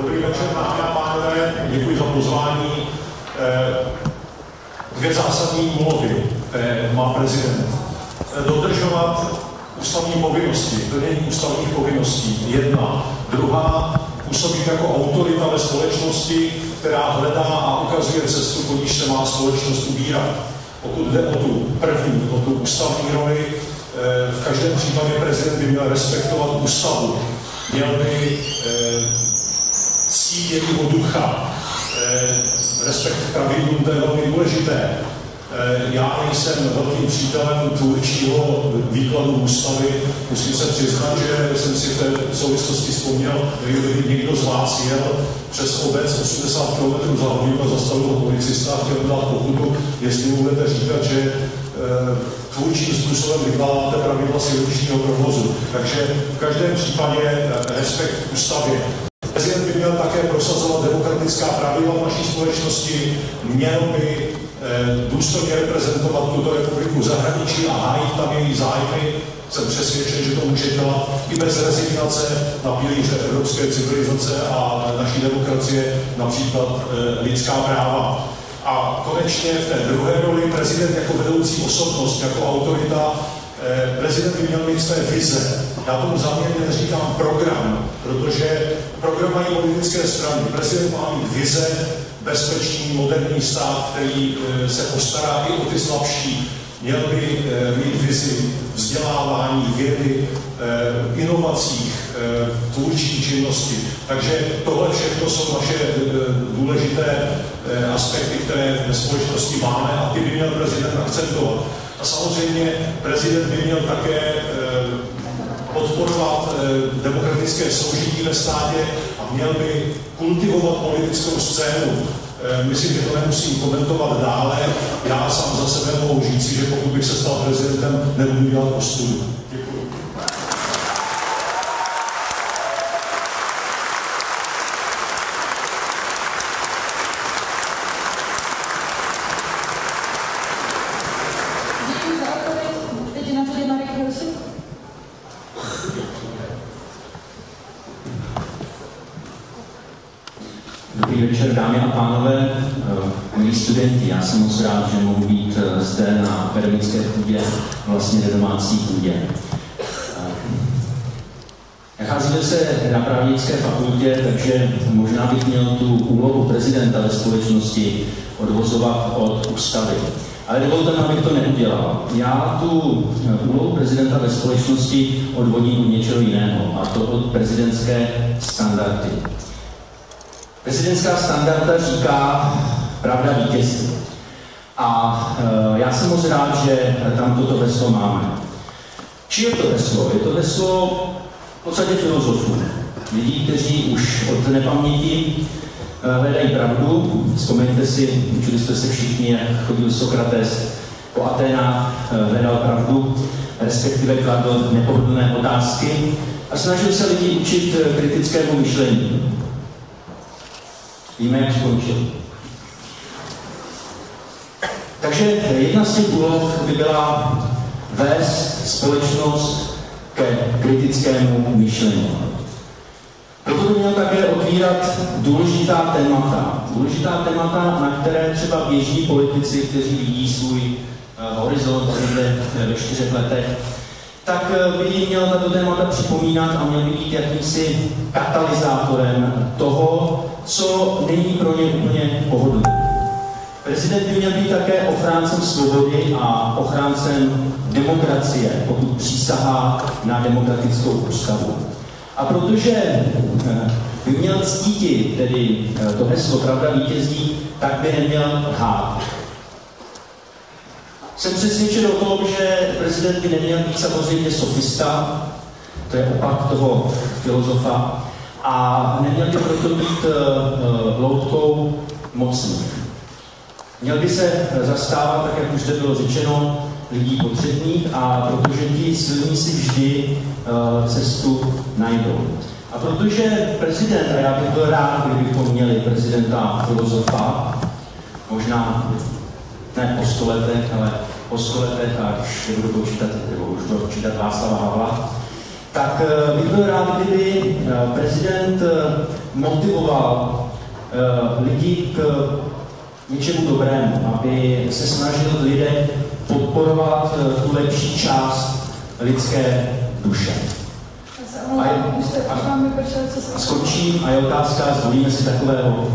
Dobrý večer, dámy a pánové, děkuji za pozvání. Dvě zásadní úlohy, které má prezident. Dodržovat ústavní povinnosti, plnění ústavních povinností, jedna. Druhá, působit jako autorita ve společnosti, která hledá a ukazuje cestu, po níž se má společnost ubírat. Pokud jde o tu první, o tu ústavní roli, v každém případě prezident by měl respektovat ústavu, měl by ctít jejího ducha, respekt k pravidlům, to je velmi důležité. Já nejsem velkým přítelem tvůrčího výkladu ústavy. Musím se přiznat, že jsem si v té souvislosti vzpomněl, kdyby někdo z vás jel přes obec 80 km za hodinu a zastavil policista a chtěl dát pokutu, jestli mu budete říkat, že tvůrčím způsobem vykládáte pravidla silničního provozu. Takže v každém případě respekt k ústavě. Prezident by měl také prosazovat demokratická pravidla v naší společnosti, měl by důstojně reprezentovat tuto republiku v zahraničí a hájit tam její zájmy. Jsem přesvědčen, že to může dělat i bez rezignace na pilíře evropské civilizace a naší demokracie, například lidská práva. A konečně v té druhé roli prezident jako vedoucí osobnost, jako autorita, prezident by měl mít své vize. Já tomu záměrně neříkám program, protože program mají politické strany. Prezident má mít vize, bezpečný, moderní stát, který se postará i o ty slabší. Měl by mít vizi vzdělávání, vědy, inovacích, tvůrčí činnosti. Takže tohle všechno jsou naše důležité aspekty, které ve společnosti máme a ty by měl prezident akcentovat. A samozřejmě prezident by měl také podporovat demokratické soužití ve státě a měl by kultivovat politickou scénu. Myslím, že to nemusím komentovat dále. Já sám za sebe mohu říci, že pokud bych se stal prezidentem, nebudu dělat ostudu. Děkuji. Dobrý večer, dámy a pánové, milí studenti. Já jsem moc rád, že mohu být zde na akademické půdě, vlastně na domácí půdě. Nacházíme se na právnické fakultě, takže možná bych měl tu úlohu prezidenta ve společnosti odvozovat od ústavy. Ale dovolte mi, abych to neudělal. Já tu úlohu prezidenta ve společnosti odvodím od něčeho jiného, a to od prezidentské standardy. Prezidentská standarda říká pravda vítězí. A já jsem moc rád, že tam toto heslo máme. Či je to heslo? Je to heslo v podstatě filozofů. Lidí, kteří už od nepaměti hledají pravdu. Vzpomeňte si, učili jste se všichni, jak chodil Sokrates po Aténách, hledal pravdu, respektive kladl nepohodlné otázky a snažil se lidi učit kritickému myšlení. Víme, jak skončil. Takže jedna z těch úloh by byla vést společnost ke kritickému myšlení. Proto by měl také otvírat důležitá témata. Důležitá témata, na které třeba běžní politici, kteří vidí svůj horizont ve 4 letech, tak by jim měl tato témata připomínat a měl by být jakýmsi katalyzátorem toho, co není pro ně úplně pohodlné. Prezident by měl být také ochráncem svobody a ochráncem demokracie, pokud přísahá na demokratickou ústavu. A protože by měl ctítit, tedy to heslo pravda vítězí, tak by neměl lhát. Jsem přesvědčen o tom, že prezident by neměl být samozřejmě sofista, to je opak toho filozofa, a neměl by proto být loutkou mocných. Měl by se zastávat, tak jak už zde bylo řečeno, lidí potřebných, a protože ti silní si vždy cestu najdou. A protože prezident, a já bych byl rád, kdybychom měli prezidenta filozofa, možná ne po 100 letech, ale po 100 letech, a když budu počítat, nebo už budu počítat Václava Havla, tak bych byl rád, kdyby prezident motivoval lidi k něčemu dobrému, aby se snažil lidé podporovat tu lepší část lidské duše. A skončím a je otázka, zvolíme si takového.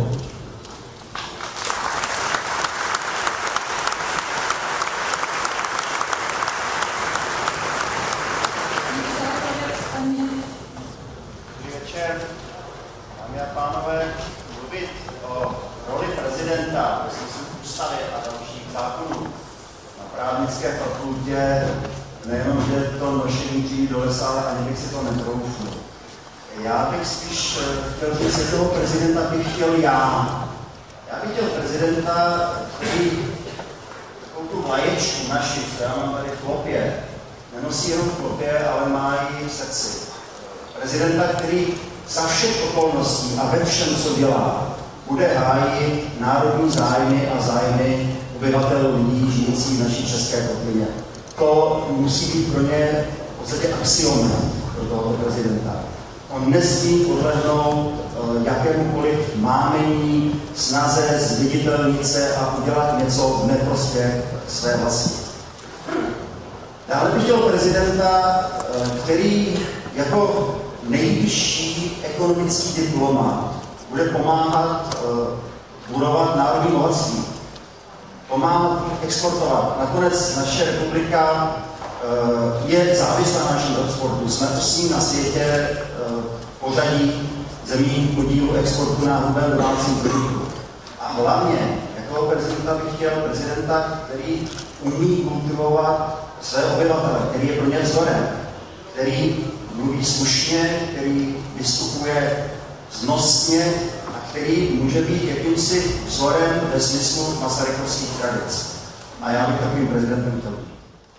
Dobrý večer, dámy a pánové. Mluvit o roli prezidenta ve smyslu ústavy a dalších zákonů na právnické fakultě nejenom, že to nošení dříví do lesa, ale ani bych si to netroufl. Já bych spíš chtěl říct, že toho prezidenta bych chtěl já. Já bych chtěl prezidenta, který takovou tu vlaječku naši, co já mám tady v klopě, nenosí jenom v klopě, ale má ji v srdci. Prezidenta, který za všech okolností a ve všem, co dělá, bude hájit národní zájmy a zájmy obyvatel lidí žijících v naší české kotlině. To musí být pro ně v podstatě axiomem pro tohoto prezidenta. On nesmí podlehnout jakémukoliv mámení, snaze zviditelnit se a udělat něco v neprospěch své vlasti. Dále bych chtěl prezidenta, který jako nejvyšší ekonomický diplomat bude pomáhat budovat národní bohatství, pomáhat exportovat. Nakonec naše republika je závislá na našem exportu. Jsme osmí na světě pořadí zemí podílu exportu na hrubém domácím produktu. A hlavně, jako prezidenta bych chtěl prezidenta, který umí kultivovat své obyvatele, který je pro ně vzorem, který mluví slušně, který vystupuje vznosně a který může být jakýmsi vzorem ve smyslu masarykovských tradic. A já bych takovým prezidentem chtěl být.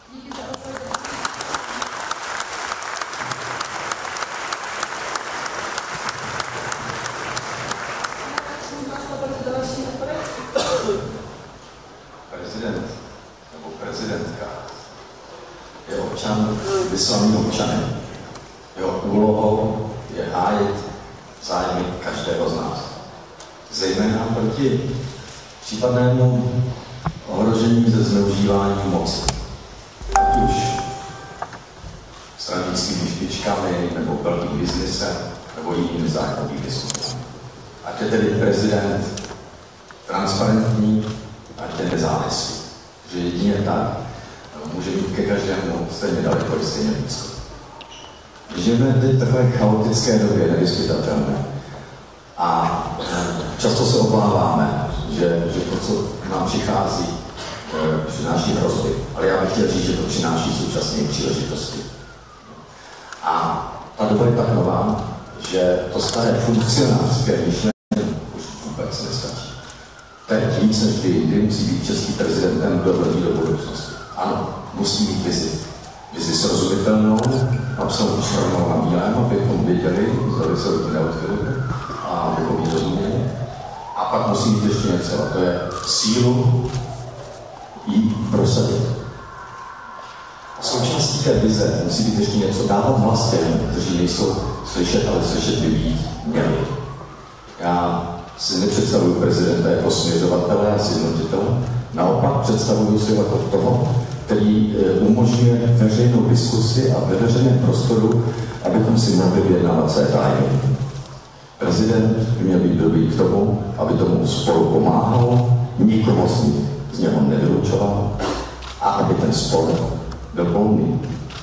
Prezident nebo prezidentka je občan vyslaným občanem. Jeho úlohou je hájit zájmy každého z nás. Zejména proti případnému ohrožení ze zneužívání moci. Ať už stranickými špičkami, nebo velkým biznesem, nebo jinými zákonnými skupinami. Ať je tedy prezident transparentní, ať je nezávislý. Že jedině tak může být ke každému stejně daleko i stejně blízko. Žijeme teď takové chaotické době, nevyspytatelné. A často se obáváme, že to, co nám přichází, přináší hrozby. Ale já bych chtěl říct, že to přináší současné příležitosti. A ta doba je tak nová, že to staré funkcionářské myšlení už vůbec nestačí. Teď víc než kdy musí být český prezidentem, kdo hledí do budoucnosti. Ano, musí mít vizi srozumitelnou, napsanou černou na bílém, abychom věděli, zdali se lidi neodchylili a abychom ji rozuměli. A pak musí mít ještě něco, a to je sílu jí prosadit. A součástí té vize musí být ještě něco dávat hlas těm, kteří nejsou slyšet, ale slyšet by být měli. Já si nepředstavuji prezidenta jako směřovatele a sjednotitele, naopak představuji si jako toho, který umožňuje veřejnou diskusi a ve veřejném prostoru, abychom si mohli vyjednávat své zájmy. Prezident by měl být dobrý k tomu, aby tomu sporu pomáhal, nikomu z něho nevylučoval a aby ten spor byl volný.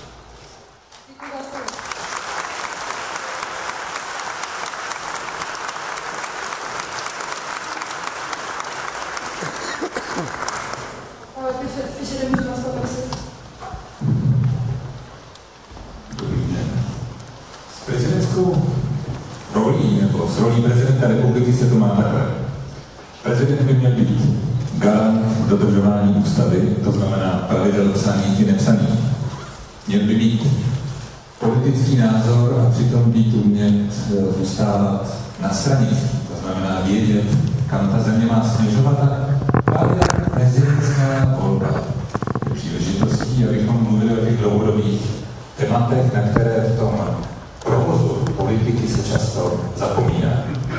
S rolí prezidenta republiky se to má takhle. Prezident by měl být garant dodržování ústavy, to znamená pravidel psaných i nepsaných. Měl by mít politický názor a přitom být umět zůstávat na stranictví, to znamená vědět, kam ta země má směřovat a právě prezidentská volba je příležitostí, abychom mluvili o těch dlouhodobých tématech, na které v tom provozu politiky se často zapomíná.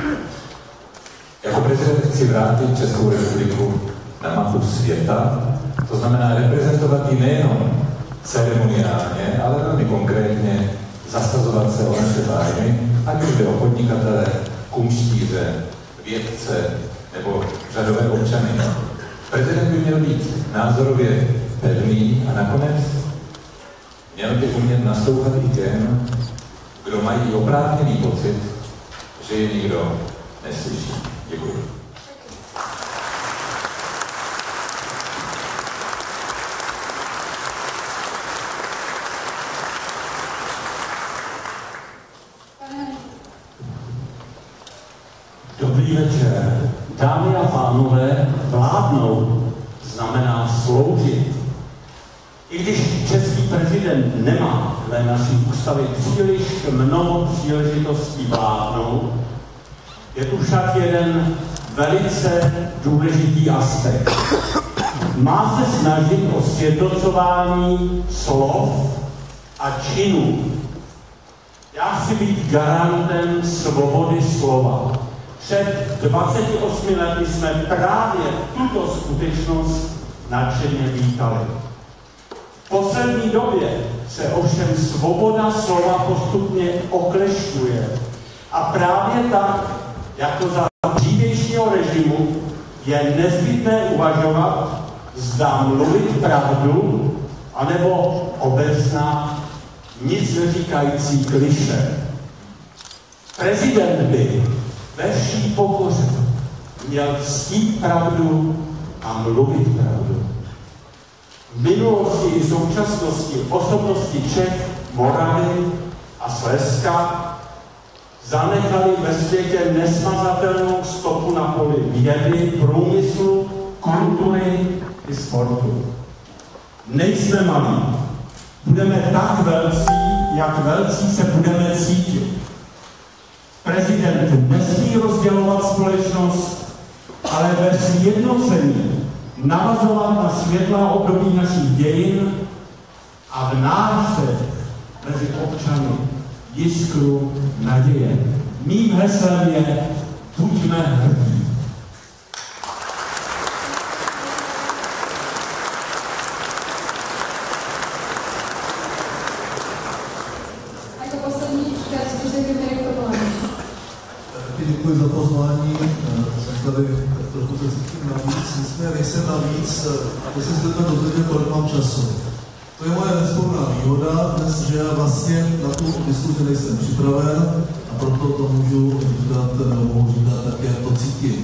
prezident chci vrátit Českou republiku na mapu světa, to znamená reprezentovat ji nejenom ceremoniálně, ale velmi konkrétně zasazovat se o naše zájmy, ať už jde o podnikatele, kumštíře, vědce nebo řadové občany. Prezident by měl být názorově pevný a nakonec měl by umět naslouchat i těm, kdo mají oprávněný pocit, že je nikdo neslyší. Děkuji. Dobrý večer. Dámy a pánové, vládnout znamená sloužit. I když český prezident nemá dle naší ústavy příliš mnoho příležitostí vládnout, je tu však jeden velice důležitý aspekt. Má se snažit o sjednocování slov a činů. Já chci být garantem svobody slova. Před 28 lety jsme právě tuto skutečnost nadšeně vítali. V poslední době se ovšem svoboda slova postupně oklešťuje. A právě tak, jako za dřívějšího režimu, je nezbytné uvažovat, zda mluvit pravdu, anebo obecná, nic neříkající klišé. Prezident by ve vší pokoře měl ctít pravdu a mluvit pravdu. V minulosti i současnosti osobnosti Čech, Moravy a Slezska zanechali ve světě nesmazatelnou stopu na poli vědy, průmyslu, kultury i sportu. Nejsme malí. Budeme tak velcí, jak velcí se budeme cítit. Prezident nesmí rozdělovat společnost, ale ve sjednocení navazovat na světlá období našich dějin a vnášet mezi občany jiskru naděje. Mým heslem je buďme hrdí. Děkuji za pozvání, jsem tady trochu se cítím navíc, nicméně nejsem navíc, aby se zde dozvěděl, kolik mám času. To je moje nesporná výhoda dnes, že já vlastně na tu diskuzi nejsem připraven a proto to můžu říkat tak, jak to cítím.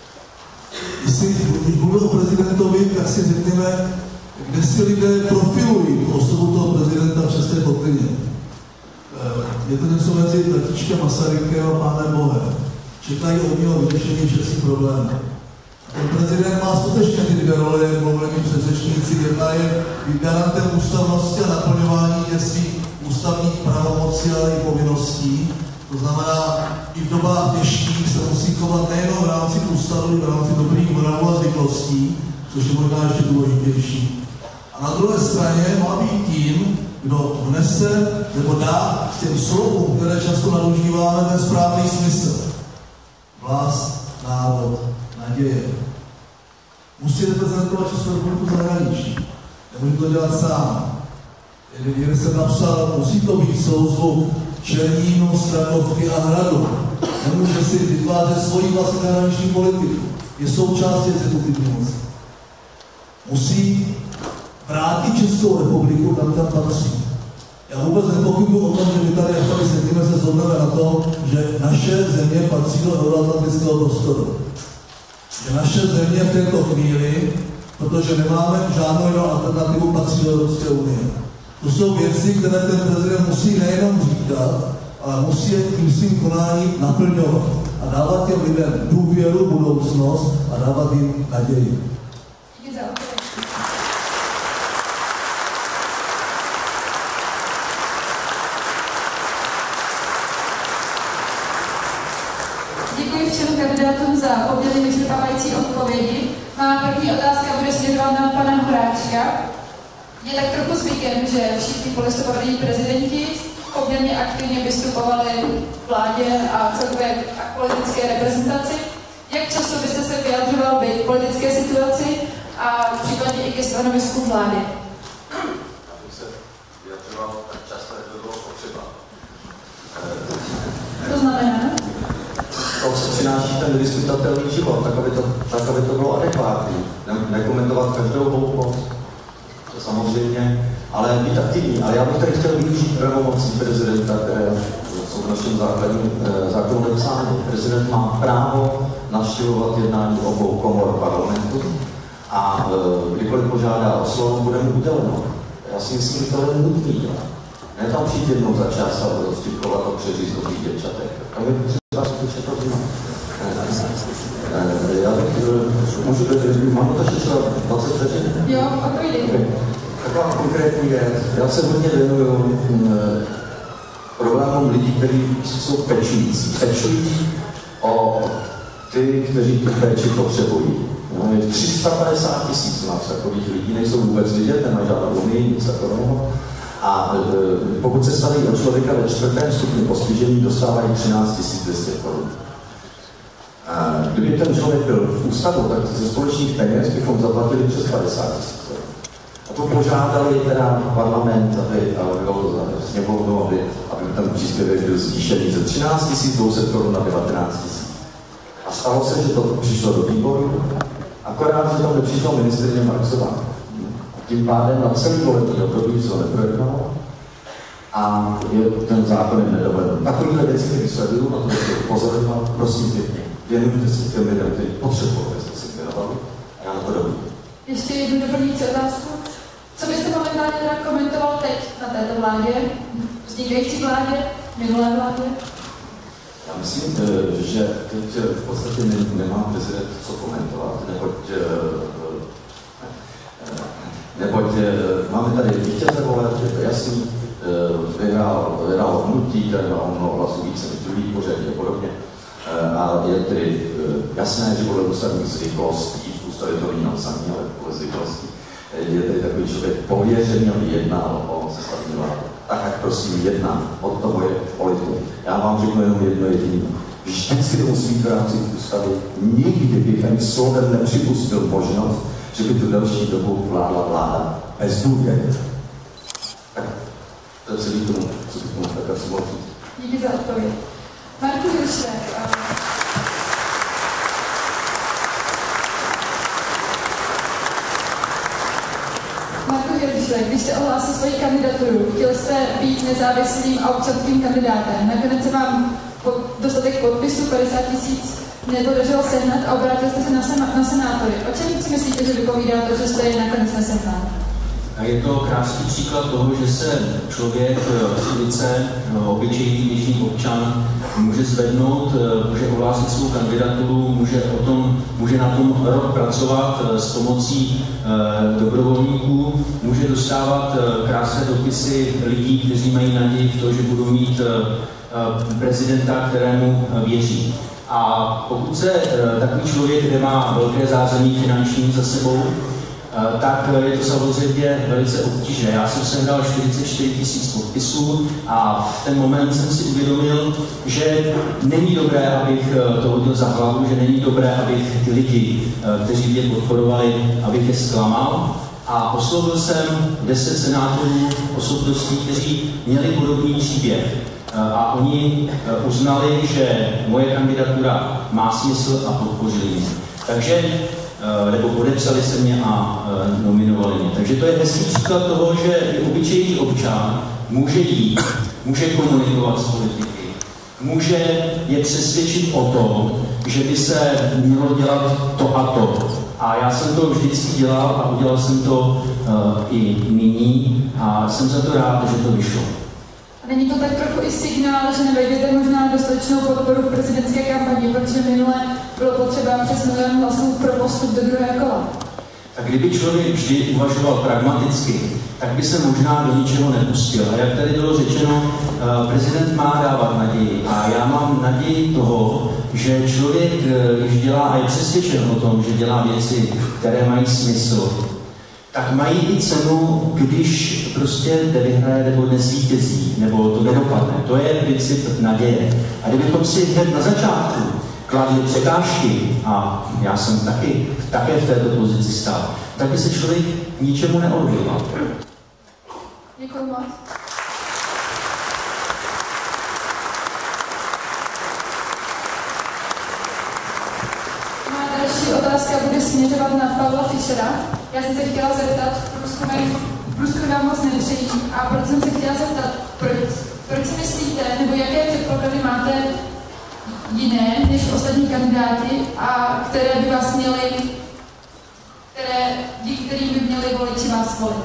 Když mluvím o prezidentovi, tak si řekněme, kde si lidé profilují osobu toho prezidenta v České kotlině. Je to něco mezi Tatíčkem Masarykem a Pánem Bohem. Čekají od něho vyřešení všech problémů. Ten prezident má skutečně ty dvě role, jak mluvili předřečníci. Jedna je být garantem ústavnosti a naplňování těch svých ústavních pravomocí, ale i povinností. To znamená, i v dobách těžkých se musí chovat nejenom v rámci ústavy, ale v rámci dobrých morálů a zvyklostí, což je možná ještě důležitější. A na druhé straně má být tím, kdo vnese nebo dá k těm slovům, které často nadužíváme, ten správný smysl. Vlast, národ, naděje. Musí reprezentovat Českou republiku v zahraničí. Nemůžu to dělat sám. Někde jsem napsal, musí to být souzvuk Černínu, Strakovky a Hradu. Nemůže si vytvářet svoji vlastní zahraniční politiku. Je součástí exekutivní moci. Musí vrátit Českou republiku tam, kam patří. Já vůbec nepochybuji o tom, že my tady sedíme se shodneme na tom, že naše země patří do euroatlantického prostoru. Že naše země v této chvíli, protože nemáme žádnou jinou alternativu, patří do Evropské unie. To jsou věci, které ten prezident musí nejenom říkat, ale musí je tím svým konáním naplňovat a dávat těm lidem důvěru, budoucnost a dávat jim naději. Děkuji všem kandidátům za poměrně vyčerpávající odpovědi. Má první otázka bude směřovat na pana Horáčka. Je tak trochu zvykem, že všichni polistopadoví prezidenti poměrně aktivně vystupovali v vládě a celkově k politické reprezentaci. Jak často byste se vyjadřoval být v politické situaci a případně i ke stanovisku vlády? Já bych se vyjadřoval tak často, jak to bylo potřeba. To znamená? To, co přináší ten diskutatelný život, tak aby to bylo adekvátní. Nekomentovat každou hloupost, to samozřejmě, ale být aktivní. Ale já bych tady chtěl využít pravomocí prezidenta, které jsou v našem zákonu napsány. Prezident má právo navštěvovat jednání obou komor parlamentu a kdykoliv požádá o slovo, bude mu uděleno. Já si myslím, že to je nutný. Ne tam přijít jednou za čas a rozstupovat o přeřízkových děvčatech. Tam je třeba skutečně to vnímat. Já bych, můžu, mám to ještě třeba 20 vteřin? Jo, odpovědej. Taková konkrétní věc. Já se hodně věnuju problémům lidí, kteří jsou pečující. Pečují o ty, kteří tu péči potřebují. No, je 350 000 nás takových lidí, nejsou vůbec vidět, nemají žádnou unii, nic takového. A pokud se staví o člověka ve 4. stupni postižení, dostávají 13 200 korun. Kdyby ten člověk byl v ústavu, tak ze společných peněz bychom zaplatili přes 50 000 korun. A to požádali teda parlament, aby sněmovnu, aby ten příspěvek byl zvýšený ze 13 200 korun na 19 000. A stalo se, že to přišlo do výboru, akorát, že tam nepřišla ministryně Marksová. Tím pádem na celý volební období se to neprojednalo a ten zákon je nedoveden. Takovýhle věci, které sleduju, na to se upozorňovat, prosím pěkně, věnujte se těm lidem, kteří potřebují, abyste se věnovali a já na to dobudu. Ještě jednu doplňující otázku. Co byste momentálně teda komentoval teď na této vládě, vznikající vládě, minulé vládě? Já myslím, že teď v podstatě nemá prezident co komentovat, neboť máme tady vítěze voleb, je to jasný, vyhrál hnutí, který má mnoho hlasů více než druhý pořadí a podobně. A je tedy jasné, že podle ústavních zvyklostí, v ústavě to není napsané, ale podle zvyklostí, je tedy takový člověk pověřený, aby jednal o sestavení vlády. Tak jak prosím jedná, od toho je politiku. Já vám řeknu jenom jedno jediné. Vždycky to musí být v rámci ústavy. Nikdy bych ani slovem nepřipustil možnost, že by tu další dobu vládla vláda bez důvěry. Tak to je celý tomu, co bych tomu tak asi mohl říct. Díky za odpověď. Marku Hiršek. Marku Hiršek, když jste ohlásil svoji kandidaturu, chtěl jste být nezávislým a občanským kandidátem. Nakonec se vám dostatek podpisů 50 000 nepodařilo sehnat a obrátil jste se na senátory. O čem si myslíte, že vypovídá to, že jste je nakonec nesehnal? Je to krásný příklad toho, že se člověk z ulice, obyčejný běžný občan, může zvednout, může ohlásit svou kandidaturu, může na tom rok pracovat s pomocí dobrovolníků, může dostávat krásné dopisy lidí, kteří mají naději v to, že budou mít prezidenta, kterému věří. A pokud se takový člověk, kde má velké zázemí finanční za sebou, tak je to samozřejmě velice obtížné. Já jsem sehnal 44 000 podpisů a v ten moment jsem si uvědomil, že není dobré, abych to hodil za hlavu, že není dobré, abych ty lidi, kteří mě podporovali, abych je zklamal. A oslovil jsem 10 senátorů osobností, kteří měli podobný příběh. A oni uznali, že moje kandidatura má smysl a podpořili mě. Takže nebo podepsali se mě a nominovali mě. Takže to je hezký příklad toho, že obyčejný občan může jít, může komunikovat s politiky, může je přesvědčit o tom, že by se mělo dělat to a to. A já jsem to vždycky dělal a udělal jsem to i nyní a jsem za to rád, že to vyšlo. Není to tak trochu i signál, že nevejdete možná dostatečnou podporu v prezidentské kampani, protože minule bylo potřeba přes 1 000 000 hlasů pro postup do druhé kola? Tak kdyby člověk vždy uvažoval pragmaticky, tak by se možná do ničeho nepustil. A jak tady bylo řečeno, prezident má dávat naději. A já mám naději toho, že člověk, když dělá a je přesvědčen o tom, že dělá věci, které mají smysl, tak mají i cenu, když prostě nevyhraje nebo nezvítězí, nebo to nedopadne. To je princip naděje. A kdybychom si hned na začátku kladly překážky, a já jsem také v této pozici stál, tak by se člověk ničemu neodhodlal. Děkuji moc. Má další otázka bude směřovat na Pavla Fischera. Já jsem se chtěla zeptat, průzkumy vám moc nepřejí, a proto jsem se chtěla zeptat, proč si myslíte, nebo jaké předpoklady máte jiné než ostatní kandidáti, a které by vás měli, díky kterým by měli voliči vás volit?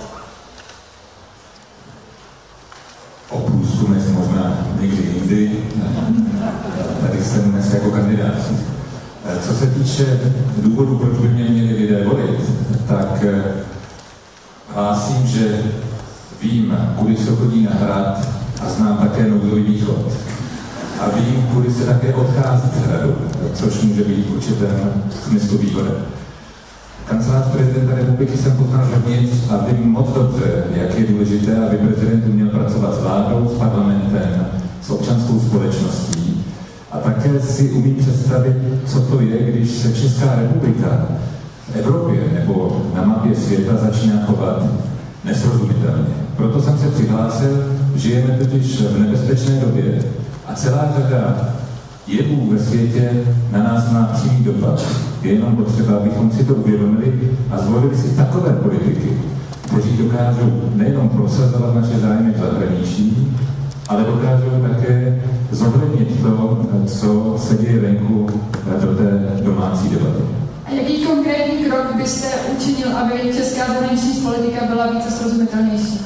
O průzkumech možná někdy jindy. Tady jsem dnes jako kandidát. Co se týče důvodu, proč by mě měli lidé volit, tak hlásím, že vím, kudy se chodí na hrad, a znám také nouzový východ. A vím, kudy se také odchází z hradu, což může být v určitém smyslu výhodem. Kancelář prezidenta republiky jsem poznal vevnitř a vím moc dobře, jak je důležité, aby prezident uměl pracovat s vládou, s parlamentem, s občanskou společností. A také si umím představit, co to je, když se Česká republika v Evropě nebo na mapě světa začíná chovat nesrozumitelně. Proto jsem se přihlásil, žijeme totiž v nebezpečné době a celá řada jevů ve světě na nás má přímý dopad. Je jenom potřeba, abychom si to uvědomili a zvolili si takové politiky, kteří dokážou nejenom prosazovat naše zájmy v zahraničí, ale dokážou také zohlednit to, co se děje venku do té domácí debaty. A jaký konkrétní krok byste učinil, aby česká zahraniční politika byla více srozumitelnější?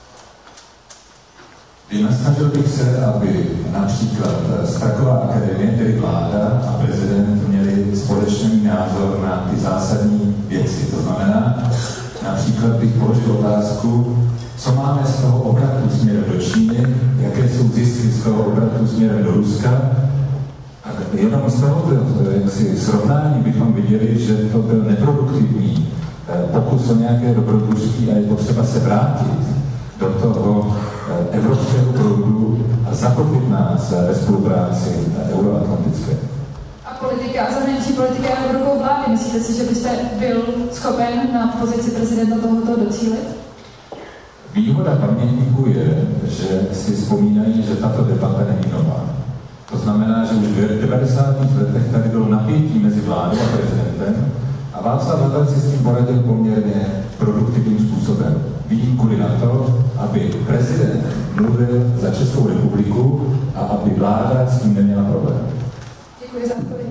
Vynasnažil bych se, aby například Straková akademie, tedy vláda a prezident měli společný názor na ty zásadní věci. To znamená, například bych položil otázku, co máme z toho obratu směrem do Číny, jaké jsou zisky z toho obratu směrem do Ruska. A jenom z tohoto srovnání bychom viděli, že to byl neproduktivní pokus o nějaké dobrodružství a je potřeba se vrátit do toho evropského proudu a zakotvit nás ve spolupráci euroatlantické. A politika, zahraniční politika je v rukou vlády. Myslíte si, že byste byl schopen na pozici prezidenta tohoto docílit? Výhoda pamětníků je, že si vzpomínají, že tato debata není nová. To znamená, že už v 90. letech tady bylo napětí mezi vládou a prezidentem a Václav Havel si s tím poradil poměrně produktivním způsobem. Vidím kudy na to, aby prezident mluvil za Českou republiku a aby vláda s tím neměla problém. Děkuji za odpověď.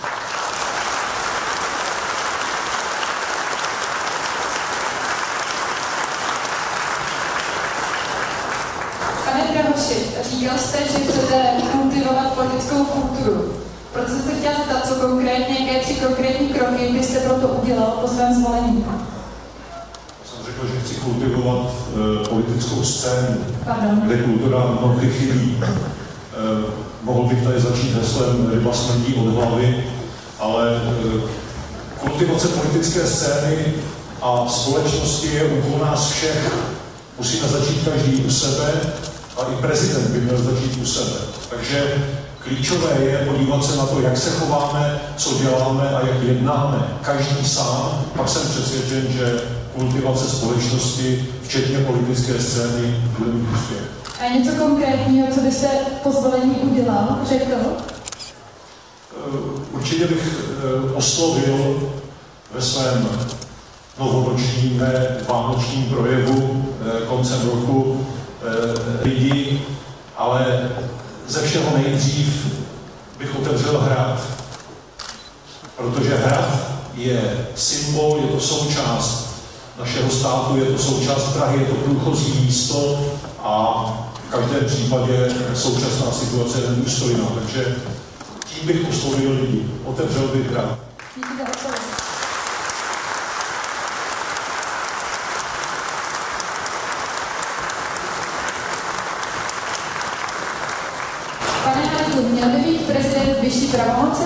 Pane Drahoši, říkal jste, že chcete kultivovat politickou kulturu. Proto jsem se chtěla zeptat, co konkrétně, jaké 3 konkrétní kroky byste proto udělal po svém zvolení? Jsem řekl, že chci kultivovat politickou scénu, Pardon. kde kultura mnohdy chybí. Mohl bych tady začít heslem ryba smrdí od hlavy, ale kultivace politické scény a společnosti je úkol nás všech. Musíme začít každý u sebe a i prezident by měl začít u sebe. Takže klíčové je podívat se na to, jak se chováme, co děláme a jak jednáme. Každý sám, pak jsem přesvědčen, že kultivace společnosti, včetně politické scény, bude mít úspěch. A něco konkrétního, co byste po zvolení udělal, řekl? Určitě bych oslovil ve svém novoročním, ne vánočním projevu koncem roku lidi, ale ze všeho nejdřív bych otevřel hrad. Protože hrad je symbol, je to součást našeho státu, je to součást Prahy, je to průchozí místo a v každém případě současná situace je nedůstojná. Takže tím bych oslovil lidi, otevřel bych hrad. Díky za odpověď. Pane Haneku, měl by mít prezident vyšší pravomoci?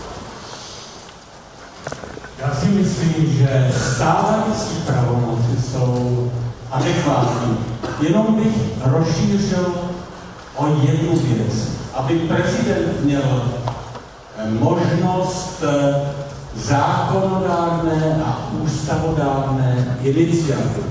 Já si myslím, že stávající pravomoci jsou adekvátní. Jenom bych rozšířil o jednu věc, aby prezident měl možnost zákonodárné a ústavodárné iniciativy.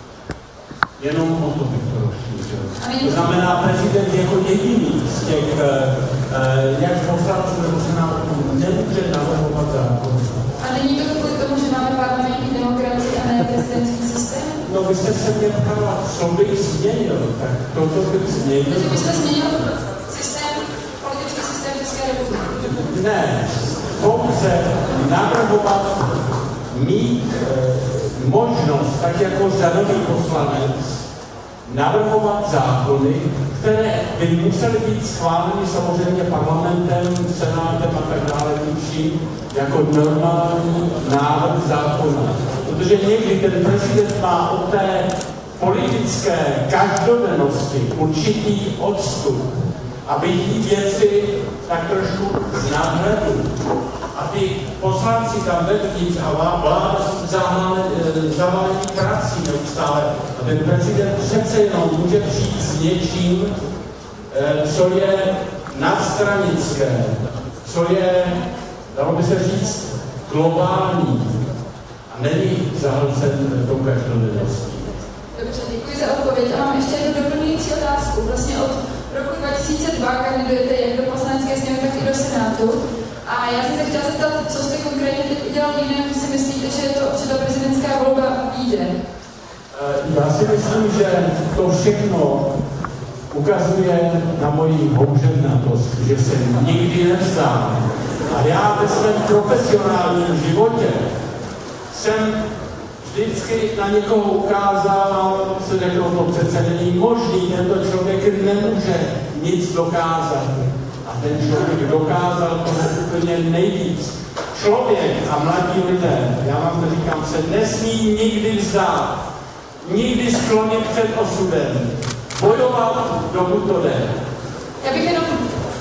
Jenom o to bych to rozšířil. To znamená, prezident jako jediný z těch, jak poslanců nebo senátorů, nemůže navrhovat zákon. A není to kvůli tomu, že máme parlamentní demokracii a ne prezidentský systém? No, vy jste se mě ptala, co bych změnil, tak toto bych změnil. Takže byste změnil systém, politický systém České republiky? Ne, pouze navrhovat, mít možnost, tak jako řadový poslanec, navrhovat zákony, které by musely být schváleny samozřejmě parlamentem, senátem a tak dále, vším, jako normální návrh zákona. Protože někdy ten prezident má od té politické každodennosti určitý odstup, aby ty věci tak trošku nadhledl. A ty poslanci tam vevnitř a vláda zavalení prací neustále. A ten prezident přece jenom může přijít s něčím, co je nadstranické, co je, dalo by se říct, globální a není zahlcen tou každodenností. Dobře, děkuji za odpověď. A mám ještě jednu doplňující otázku. Vlastně od roku 2002 kandidujete jak do poslanecké sněmovny, tak i do Senátu. A já jsem se chtěla zeptat, co jste konkrétně teď udělal jiného, že si myslíte, že ta prezidentská volba vyjde? Já si myslím, že to všechno ukazuje na moji houževnatost, že se nikdy nevzdám. A já ve svém profesionálním životě jsem vždycky na někoho ukázal a se řekl, to přece není možný, tento člověk nemůže nic dokázat. A ten člověk dokázal toho úplně nejvíc. Člověk a mladí lidé, já vám to říkám, se nesmí nikdy vzdát, nikdy sklonit před osudem, bojovat, dokud to jde. Já bych jenom...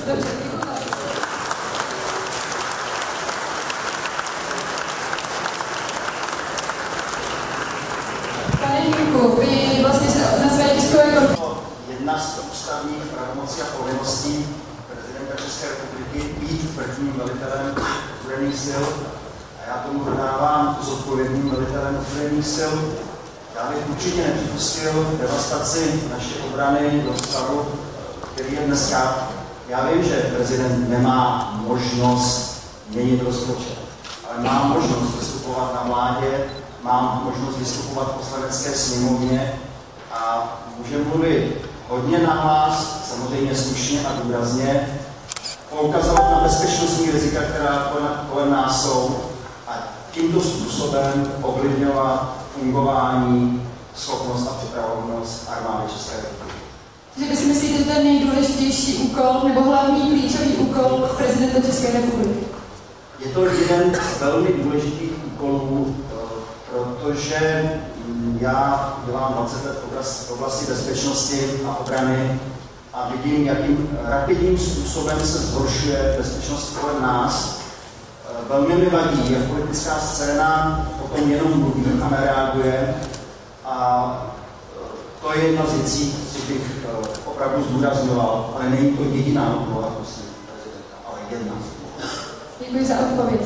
Pane Jurku, vy vlastně se na své tiskové jedna z ústavních pravomocí a povinností prezidenta České republiky být prvním velitelem ozbrojených sil. A já tomu dodávám zodpovědným velitelem ozbrojených sil. Já bych určitě nepřipustil devastaci naší obrany do stavu, který je dneska. Já vím, že prezident nemá možnost měnit rozpočet, ale má možnost vystupovat na vládě, má možnost vystupovat v poslanecké sněmovně a může mluvit hodně nahlas, samozřejmě slušně a důrazně, poukazovat na bezpečnostní rizika, která kolem nás jsou a tímto způsobem ovlivňovat fungování, schopnost a připravenost armády České republiky. Že vy si myslíte, že to je nejdůležitější úkol nebo hlavní klíčový úkol prezidenta České republiky? Je to jeden z velmi důležitých úkolů, protože já dělám 20 let v oblasti bezpečnosti a obrany a vidím, jakým rapidním způsobem se zhoršuje bezpečnost kolem nás. Velmi mi vadí, jak politická scéna o tom jenom mluví a nereaguje. A to je jedna z věcí, co bych opravdu zdůrazňoval, ale není to jediná úloha prezidenta, ale jedna z úloh. Děkuji za odpověď.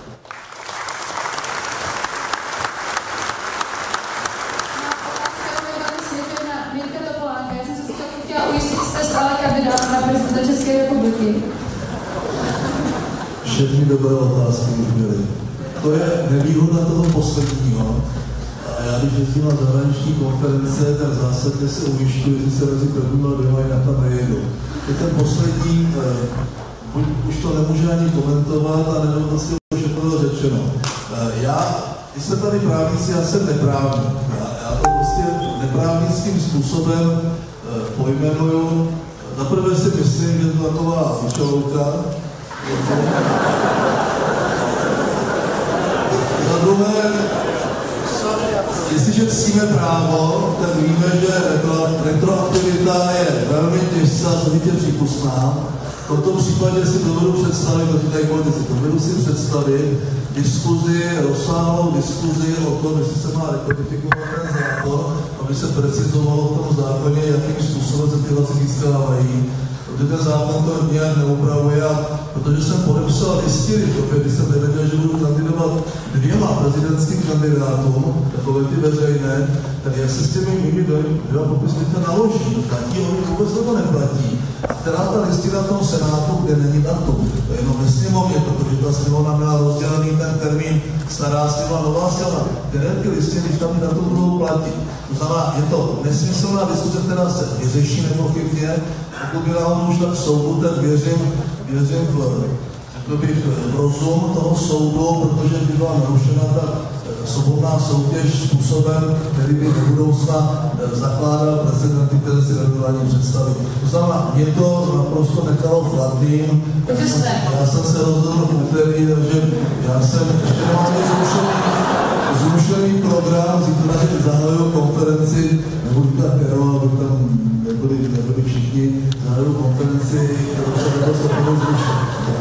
Na prezidenta České republiky. Všechny dobré otázky už byly. To je nevýhoda toho posledního. A já když jezdím na zahraniční konference, tak zásadně se ujišťuji, že se mezi prvním a dvěma jinak tam nejedu. Ten poslední, už to nemůže ani komentovat a nevím, to si už bylo řečeno. Když jsme tady právníci, já jsem neprávník. Já to prostě neprávnickým způsobem pojmenuju. Zaprvé si myslím, že to je taková účelovka. Za druhé, jestliže ctíme právo, tak víme, že retroaktivita je velmi těžká složitě přípustná. V tomto případě si dovedu představit, dovedu si představit rozsáhlou diskuzi o tom, jestli se má rekodifikovat ten zákon, aby se precizovalo v tom zákoně, jakým způsobem se ty hlasy získávají. protože ten zákon to nějak neupravuje a protože jsem podepsal listiny, když jsem nevěděl, že budu kandidovat 2 prezidentským kandidátům, takové ty veřejné, tak jak se s těmi mými popisníky naloží, platí, oni vůbec to neplatí. A která ta listina v tom Senátu, kde není datum, to je jenom ve sněmovně, protože ta sněmovna měla rozdělený ten termín stará sněmovna, nová sněmovna, které ty listiny, když tam datum budou platit. To znamená, je to nesmyslná diskuse, která se vyřeší nepochybně, pokud by nám už tak soudu, tak věřím v rozum toho soudu, protože by byla narušena ta svobodná soutěž způsobem, který by do budoucna zakládal precedenty, které si regulárně představí. To znamená, mě to naprosto nechalo chladným. Já jsem se rozhodl v úterý, že já jsem ještě nemám zrušený program, zítra zahajuju konferenci, nebudu říkat Karol, aby tam nebyli všichni, zahajuju konferenci, kterou se nebyl schopný zrušit.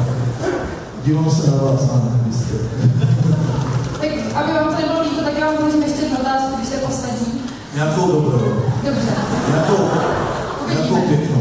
Dívám se na vás, jistě. Tak, aby vám to nebylo líto, tak já vám položím ještě jednu otázku, když je poslední. Nějakou dobrou. Dobře. Nějakou pěknou.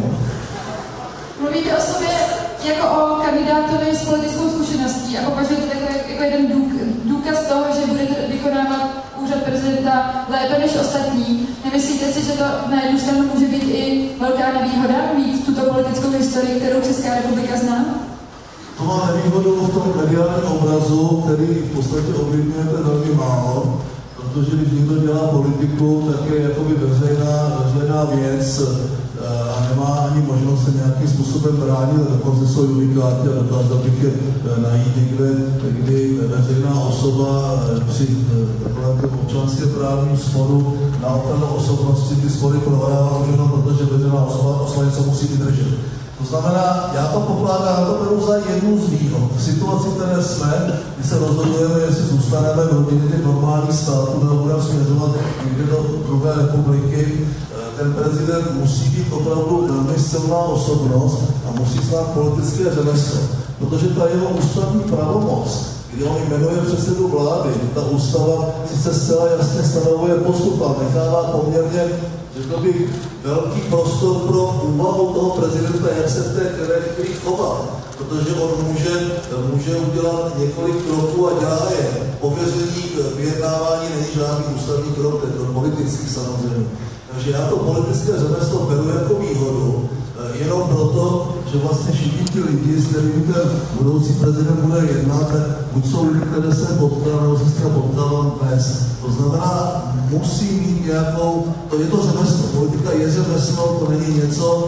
Mluvíte o sobě jako o kandidátovi s politickou zkušeností a považujete to jako jeden důkaz toho, že budete vykonávat úřad prezidenta lépe než ostatní. Nemyslíte si, že to na jednu stranu může být i velká nevýhoda mít tuto politickou historii, kterou Česká republika zná? To má nevýhodu v tom mediálním obrazu, který v podstatě ovlivňujete velmi málo, protože když někdo dělá politiku, tak je jakoby veřejná věc a nemá ani možnost se nějakým způsobem bránit, dokonce jsou judikáty a dokázal bych je najít někde, kdy veřejná osoba při takovém občanském právním sporu na ochranu osobnosti ty spory prohrává už jenom protože veřejná osoba něco musí vydržet. To znamená, já to pokládám, já to beru za jednu z výhod. V situaci, které jsme, kdy se rozhodujeme, jestli zůstaneme v rodině těch normálních států, nebo budeme směřovat někde do druhé republiky, ten prezident musí být opravdu velmi silná osobnost a musí znát politické řemeslo. Protože ta jeho ústavní pravomoc, kdy on jmenuje předsedu vlády, ta ústava sice zcela jasně stanovuje postup a nechává poměrně, řekl bych, velký prostor pro úvahu toho prezidenta, jak se v té které chvíli chová. Protože on může udělat několik kroků a dělá je. Pověření k vyjednávání není žádný ústavní krok, to je politický samozřejmě. Takže já to politické řemeslo beru jako výhodu, jenom proto, že vlastně všichni ti lidi, s kterými ten budoucí prezident bude jednat, buď jsou lidi, které se potkal, nebo se s tím potkal dnes. To znamená, musí mít nějakou, to je to řemeslo, politika je řemeslo, to není něco,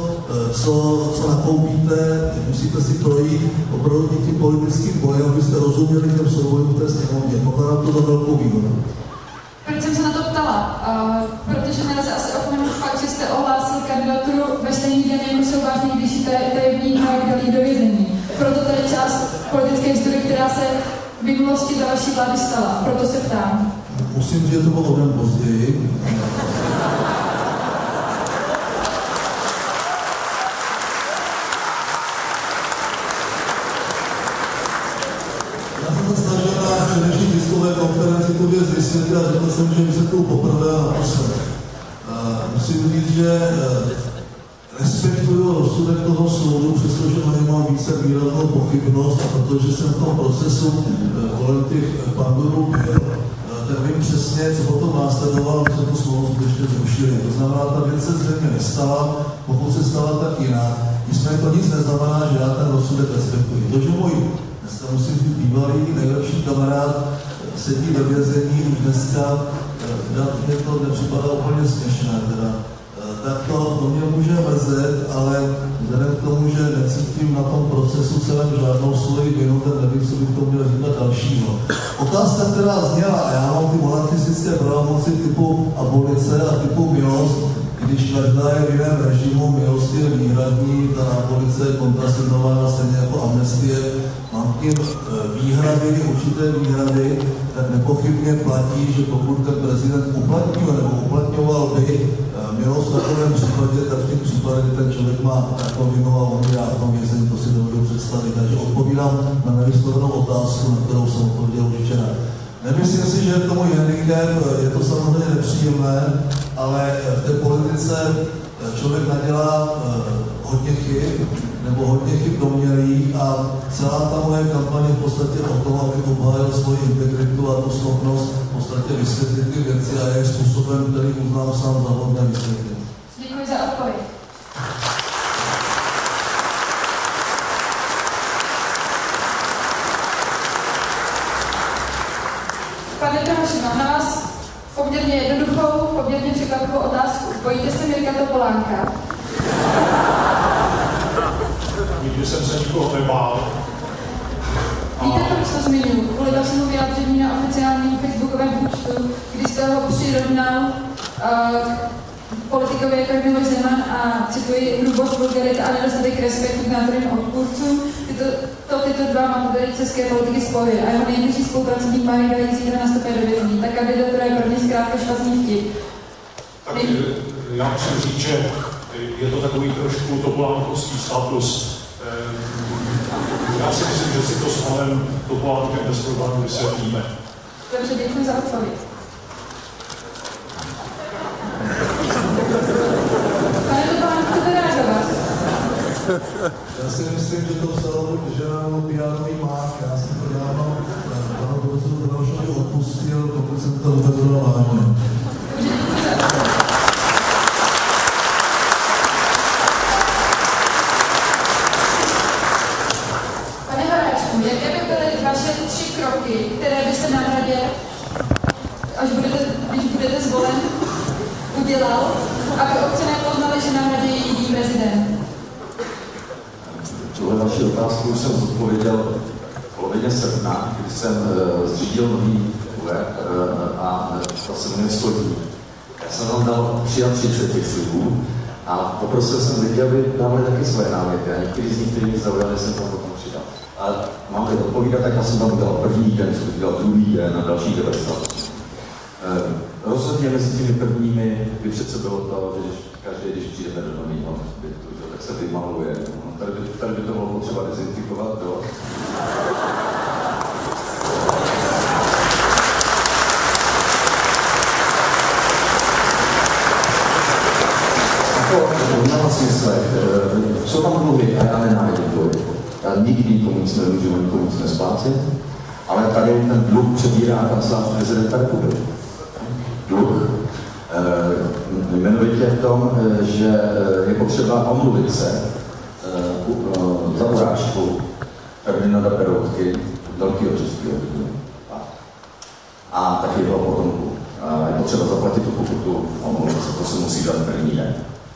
co nakoupíte, musíte si projít opravdu tím politickým bojem, abyste rozuměli těm soubojům v té sněmovně. Pokládám to za velkou výhodu. Proč jsem se na to ptala? Protože nelze asi opomenout fakt, že jste ohlásil kandidaturu ve stejný den, jako jsou vážně, když jste tajemník dalí do vězení. Proto tady část politické historie, která se v minulosti za vaší vlády stala. Proto se ptám. Musím říct, že to bylo o den později. Především tiskové konferenci tu věc vysvětlit a řekl jsem, že vysvětlil poprvé a naposled. Musím říct, že respektuju rozsudek toho soudu, přestože na něj mám více výraznou pochybnost, a protože jsem v tom procesu kolem těch pandorů byl, tak vím přesně, co potom následovalo, aby se tu smlouvu skutečně zrušili. To znamená, ta věc se zřejmě nestala, pokud se stala tak jinak. Nicméně to nic neznamená, že já ten rozsudek respektuji. To, že můj dneska musím být bývalý, nejlepší kamarád, sedí ve vězení, už dneska, mě to nepřipadá úplně směšné, tak to mě může mrzet, ale vzhledem k tomu, že necítím na tom procesu celém žádnou svoji vinu, tak nevím, co bych to měl říkat dalšího. Otázka, která zněla, a já mám ty monarchistické pravomoci typu abolice a typu milost, když každá je v jiném režimu, milost je výhradní, ta abolice je kontrasignovaná stejně jako amnestie, mám tím výhrady, určité výhrady, tak nepochybně platí, že pokud ten prezident uplatňuje nebo uplatňoval by milost v takovém případě, tak v těch případech, kdy ten člověk má rakovinu a on je v tom vězení, to si dovedu představit. Takže odpovídám na nevyslovenou otázku, na kterou jsem odpověděl už včera. Nemyslím si, že je to můj handicap, je to samozřejmě nepříjemné, ale v té politice člověk nadělá hodně chyb domělý a celá ta moje kampaně v podstatě o tom, abych obhájil svoji integritu a tu schopnost v podstatě vysvětlit ty věci a jejich způsobem, který uznám sám za hodně vysvětlit. Děkuji za odpověď. Pane Drahoši, mám na vás poměrně jednoduchou, poměrně překvapivou otázku. Bojíte se Mirka Topolánka? Nikdy jsem se nikoho nebál. Víte, proč to zmiňuji? Kvůli vašemu vyjádření na oficiálním facebookovém účtu, kdy jste ho přirovnal politikovi jako Miloš Zeman a cituji hrubost, vulgarita a nedostatek respektu k názorným odpůrcům. Tyto dva matury české politiky spojuje a jeho nejbližší spolupracovník má vydají zítra na stopě do vězení. Ta kandidatura je pro mě zkrátka špatný vtip. Tak já musím říct, že je to takový trošku topolánkovský status. Já si myslím, že si to s panem Topolánkem bez problémů vysvětlíme. Dobře, děkuji za odpověď. Pane Topolánku, chcete reagovat? Já si myslím, že to psalo ženáno pijánový mák. Já jsem to dávno panu profesoru Drahošovi odpustil, pokud jsem to uvedl vážně. Pane Horáčku, jaké by byly vaše 3 kroky, které byste na radě, když budete zvolen, udělal, aby občané poznali, že na radě je jiný prezident? Tuhle vaši otázku jsem zodpověděl v polovině srpna, kdy jsem zřídil nový web a to se jmenuje 100 dní. Já jsem tam dal 33 těch slibů a poprosil jsem lidi, aby dávali taky své náměty a některý z nich, který mě zaujali, jsem tam potom přidal. A mám-li odpovídat, tak já jsem tam udělal první den, jsem udělal druhý den a další 90. Rozhodně mezi těmi prvními by přece bylo to, že když přijdeme do nového bytu, tak se vymaluje. Tady by to bylo potřeba dezinfikovat, jo. V mnoha smyslech, co tam mluvit, a já nenávidím dluhy. Já nikdy nikomu nic nemůžu, nikomu nic nesplácet, ale tady ten dluh přebírá kancelář prezidenta republiky. Dluh. Jmenovitě v tom, že je potřeba omluvit se za urážku Ferdinanda Peroutky, velkého českého lidu a taky jeho potomku. Je potřeba zaplatit tu pokutu, omluvit se, to se musí dát první den.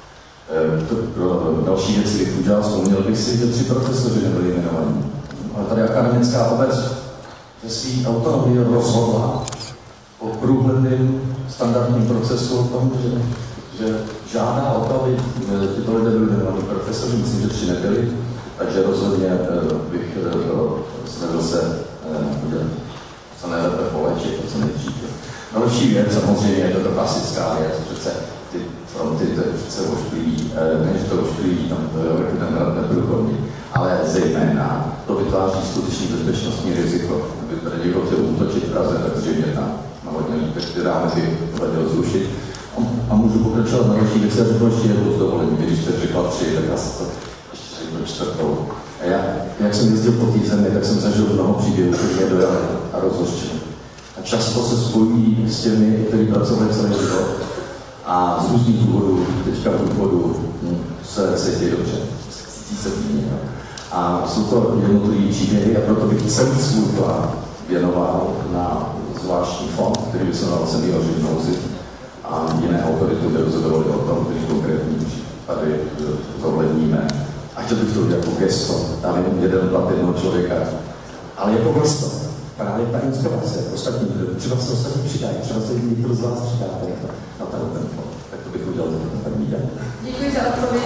Další věci bych udělal, vzpomněl bych si, že 3 profesoři nebyli jmenovaní. Ale tady akademická obec ze svý autonomie rozhodla o průhledným standardním procesu o tom, že žádá o to, aby tyto lidé byli jmenovaní profesoři, myslím, že 3 nebyli, takže rozhodně bych snažil se udělat co nejlépe polečit, co nejdříve. Další věc, samozřejmě je to klasická věc, přece ty fronty, to je přece ošklivý, než to ošklivý, tam ten hrad neprůchodný, ale zejména to vytváří skutečný bezpečnostní riziko. Kdyby tady někdo chtěl útočit v Praze, tak zřejmě tam na hodně lípek, ty rámci hleděl zrušit. A můžu pokračovat na další věci, a řeknu ještě jednou z dovolení, když jste řekla 3, tak já si to ještě řeknu 4. A já, jak jsem jezdil po té zemi, tak jsem zažil mnoho příběhů, které mě dojaly a rozhořčily. A často se spojují s těmi, kteří pracovali celý život a z různých důvodů, teďka v důvodu se cítí dobře, cítí se týdně. A jsou to jednotlivé příběhy a proto bych celý svůj plán věnoval na zvláštní fond, který by se jmenoval Senioři v nouzi a jiné autority by rozhodovaly o tom, který konkrétní případy zohledníme. A chtěl bych to udělat jako gesto, tam jenom jeden plat jednoho člověka, ale jako gesto. Právě ta inspirace, ostatní, třeba se ostatní přidají, třeba se někdo z vás přidáte na ten fond. Tak to bych udělal ten první den. Děkuji za odpověď.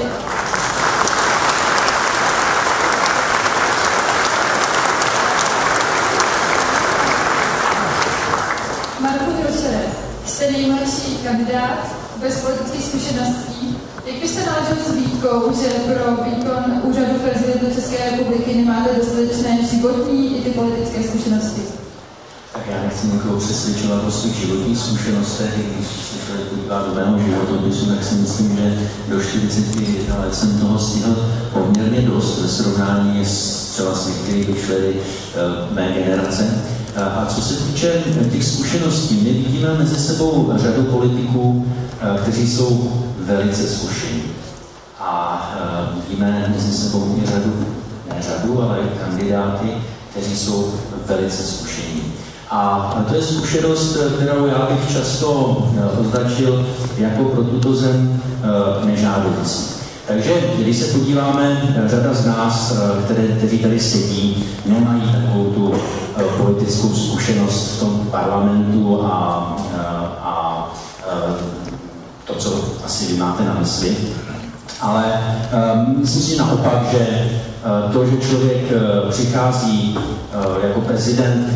Marku Drošere, jste nejmladší kandidát bez politických zkušeností. Jak byste naložil s výtkou, že pro výkon úřadu prezidenta České republiky nemáte dostatečné životní i ty politické zkušenosti? Tak já nechci někoho přesvědčovat o svých životních zkušenostech, i když se člověk podívá do mého životopisu, tak si myslím, že do 41 let jsem toho stihl poměrně dost ve srovnání třeba s některými členy mé generace. A co se týče těch zkušeností, my vidíme mezi sebou řadu politiků, kteří jsou velice zkušení. A vidíme mezi sebou i řadu, ale i kandidáty, kteří jsou velice zkušení. A to je zkušenost, kterou já bych často označil jako pro tuto zem nežádoucí. Takže když se podíváme, řada z nás, kteří tady sedí, nemají takovou tu politickou zkušenost v tom parlamentu a to, co asi vy máte na mysli. Ale myslím si naopak, že to, že člověk přichází jako prezident,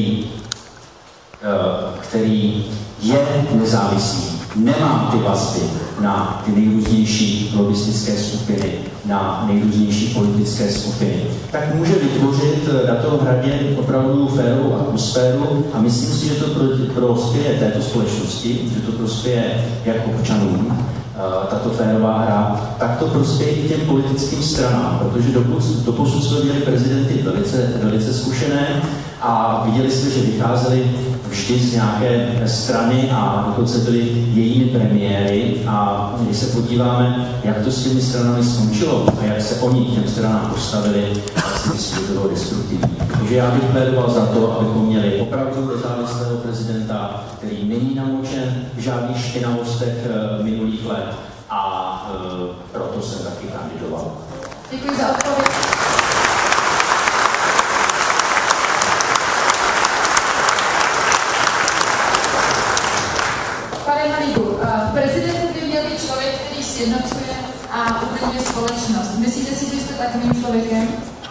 který je nezávislý, nemá ty vazby na ty nejrůznější lobistické skupiny, na nejrůznější politické skupiny, tak může vytvořit na tom hradě opravdu férovou atmosféru a myslím si, že to prospěje této společnosti, že to prospěje jak občanům, tato férová hra, tak to prospěje i těm politickým stranám, protože doposud jsme měli prezidenty velice zkušené a viděli jsme, že vycházeli vždy z nějaké strany a dokonce byli jejími premiéry a když se podíváme, jak to s těmi stranami skončilo a jak se oni těm stranám postavili, tak si myslím, že to bylo destruktivní. Takže já bych plédoval za to, abychom měli opravdu nezávislého prezidenta, který není namočen v žádných špinavostech minulých let a proto jsem taky kandidoval. Děkuji za odpověď. Prezident by měl být člověk, který sjednocuje a uklidňuje společnost. Myslíte si, že jste takovým člověkem?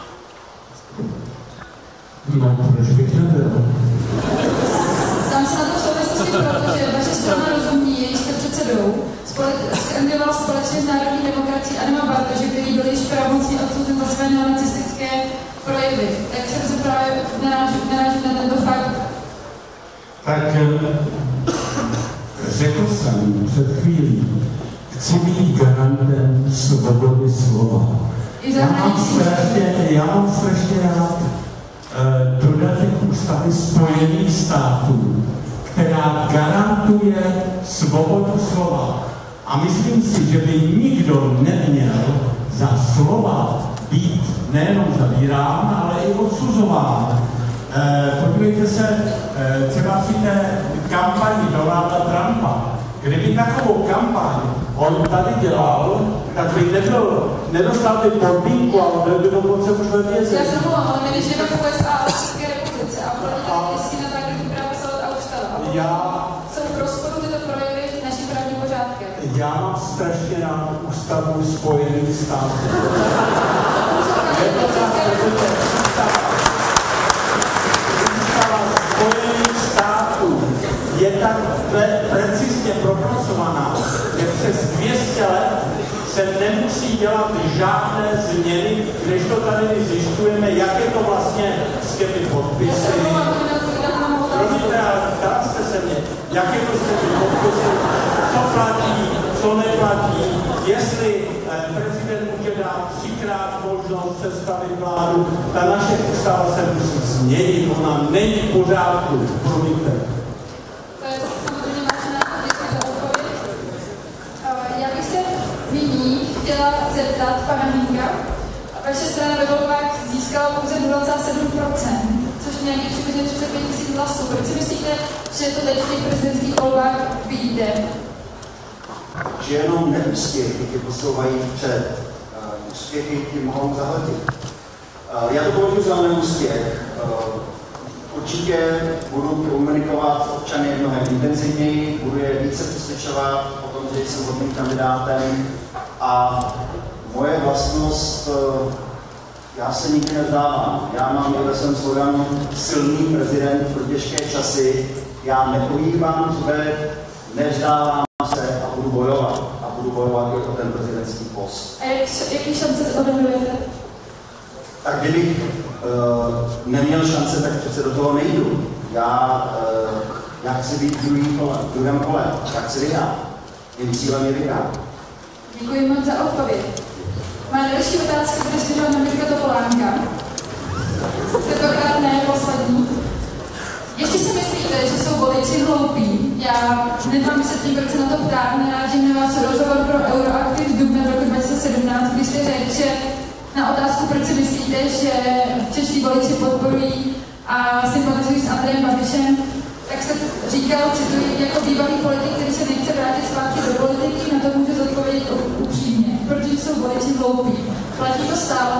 No, proč bych nebyl? Tam se na to v souvislosti, protože vaše strana Rozumní, její jste předsedou, skandidoval společně s Národní demokracií Adama Bartoše, který byl již pravomocně odsouzen za své neonacistické projevy. Jak se právě naráží na tento fakt? Tak řekl jsem před chvílí, chci být garantem svobody slova. Já mám strašně rád dodatek ústavy Spojených států, která garantuje svobodu slova. A myslím si, že by nikdo neměl za slova být nejenom zavírán, ale i odsuzován. Podívejte se třeba při té kampani Donalda Trumpa. Kdyby takovou kampaň on tady dělal, tak by nedostal by podmínku, ale byl by dokonce už ve vězení. Já jsem mluvila, ale my nežijeme v USA a v České republice a proto jestli na základní práva soud a ústava. Jsou v rozporu tyto projevy naší právní pořádky. Já mám strašně rád ústavu Spojených států. Je to tak, Spojených států je tak precizně propracovaná, že přes 200 let se nemusí dělat žádné změny, když to tady zjišťujeme, jak je to vlastně s těmi podpisy. Promiňte, ale ptali jste se mě, jak je to s těmi podpisy, co platí, co neplatí, jestli prezident může dát 3krát možnost sestavit vládu, ta naše ústava se musí změnit, ona není v pořádku, promiňte. To je samozřejmě vážná, děkuji za odpověď. Já bych se nyní chtěla zeptat pana Hinga. Vaše strana ve volbách získala pouze 0,7%, což nějaký přibližně 35 000 hlasů. Proč si myslíte, že to teď v těch prezidentských volbách vidíte? Že jenom neúspěchy ty posouvají před. Úspěchy ty mohou zahltit. Já to považuji za neúspěch. Určitě budu komunikovat s občany mnohem intenzivněji, budu je více přesvědčovat o tom, že jsem hodným kandidátem a moje vlastnost, já se nikdy nevzdávám. Já mám ve svém slogan silný prezident pro těžké časy. Já nepohýbám hřbet, nevzdávám se a budu bojovat. A budu bojovat i o ten prezidentský post. A jaký šance odhadujete? Tak kdybych neměl šance, tak přece do toho nejdu. já chci být druhém kole, já chci vyhrát. Mým cílem je vyhrát. Děkuji moc za odpověď. Má další otázka bude směřovat na Mirka Topolánka. Tentokrát ne poslední. Ještě si myslíte, že jsou voliči hloupí? Já nemám se tím, proč se na to ptám, narážím na vás rozhovor pro Euroaktiv v dubnu roku 2017, kdy jste řekl, že na otázku, proč si myslíte, že čeští voliči podporují a sympatizují s Andrejem Babišem, tak jste říkal, cituji, jako bývalý politik, který se nechce vrátit zpátky do politiky, na to může zodpovědět upřímně. Protože jsou voliči hloupí. Platí to stále?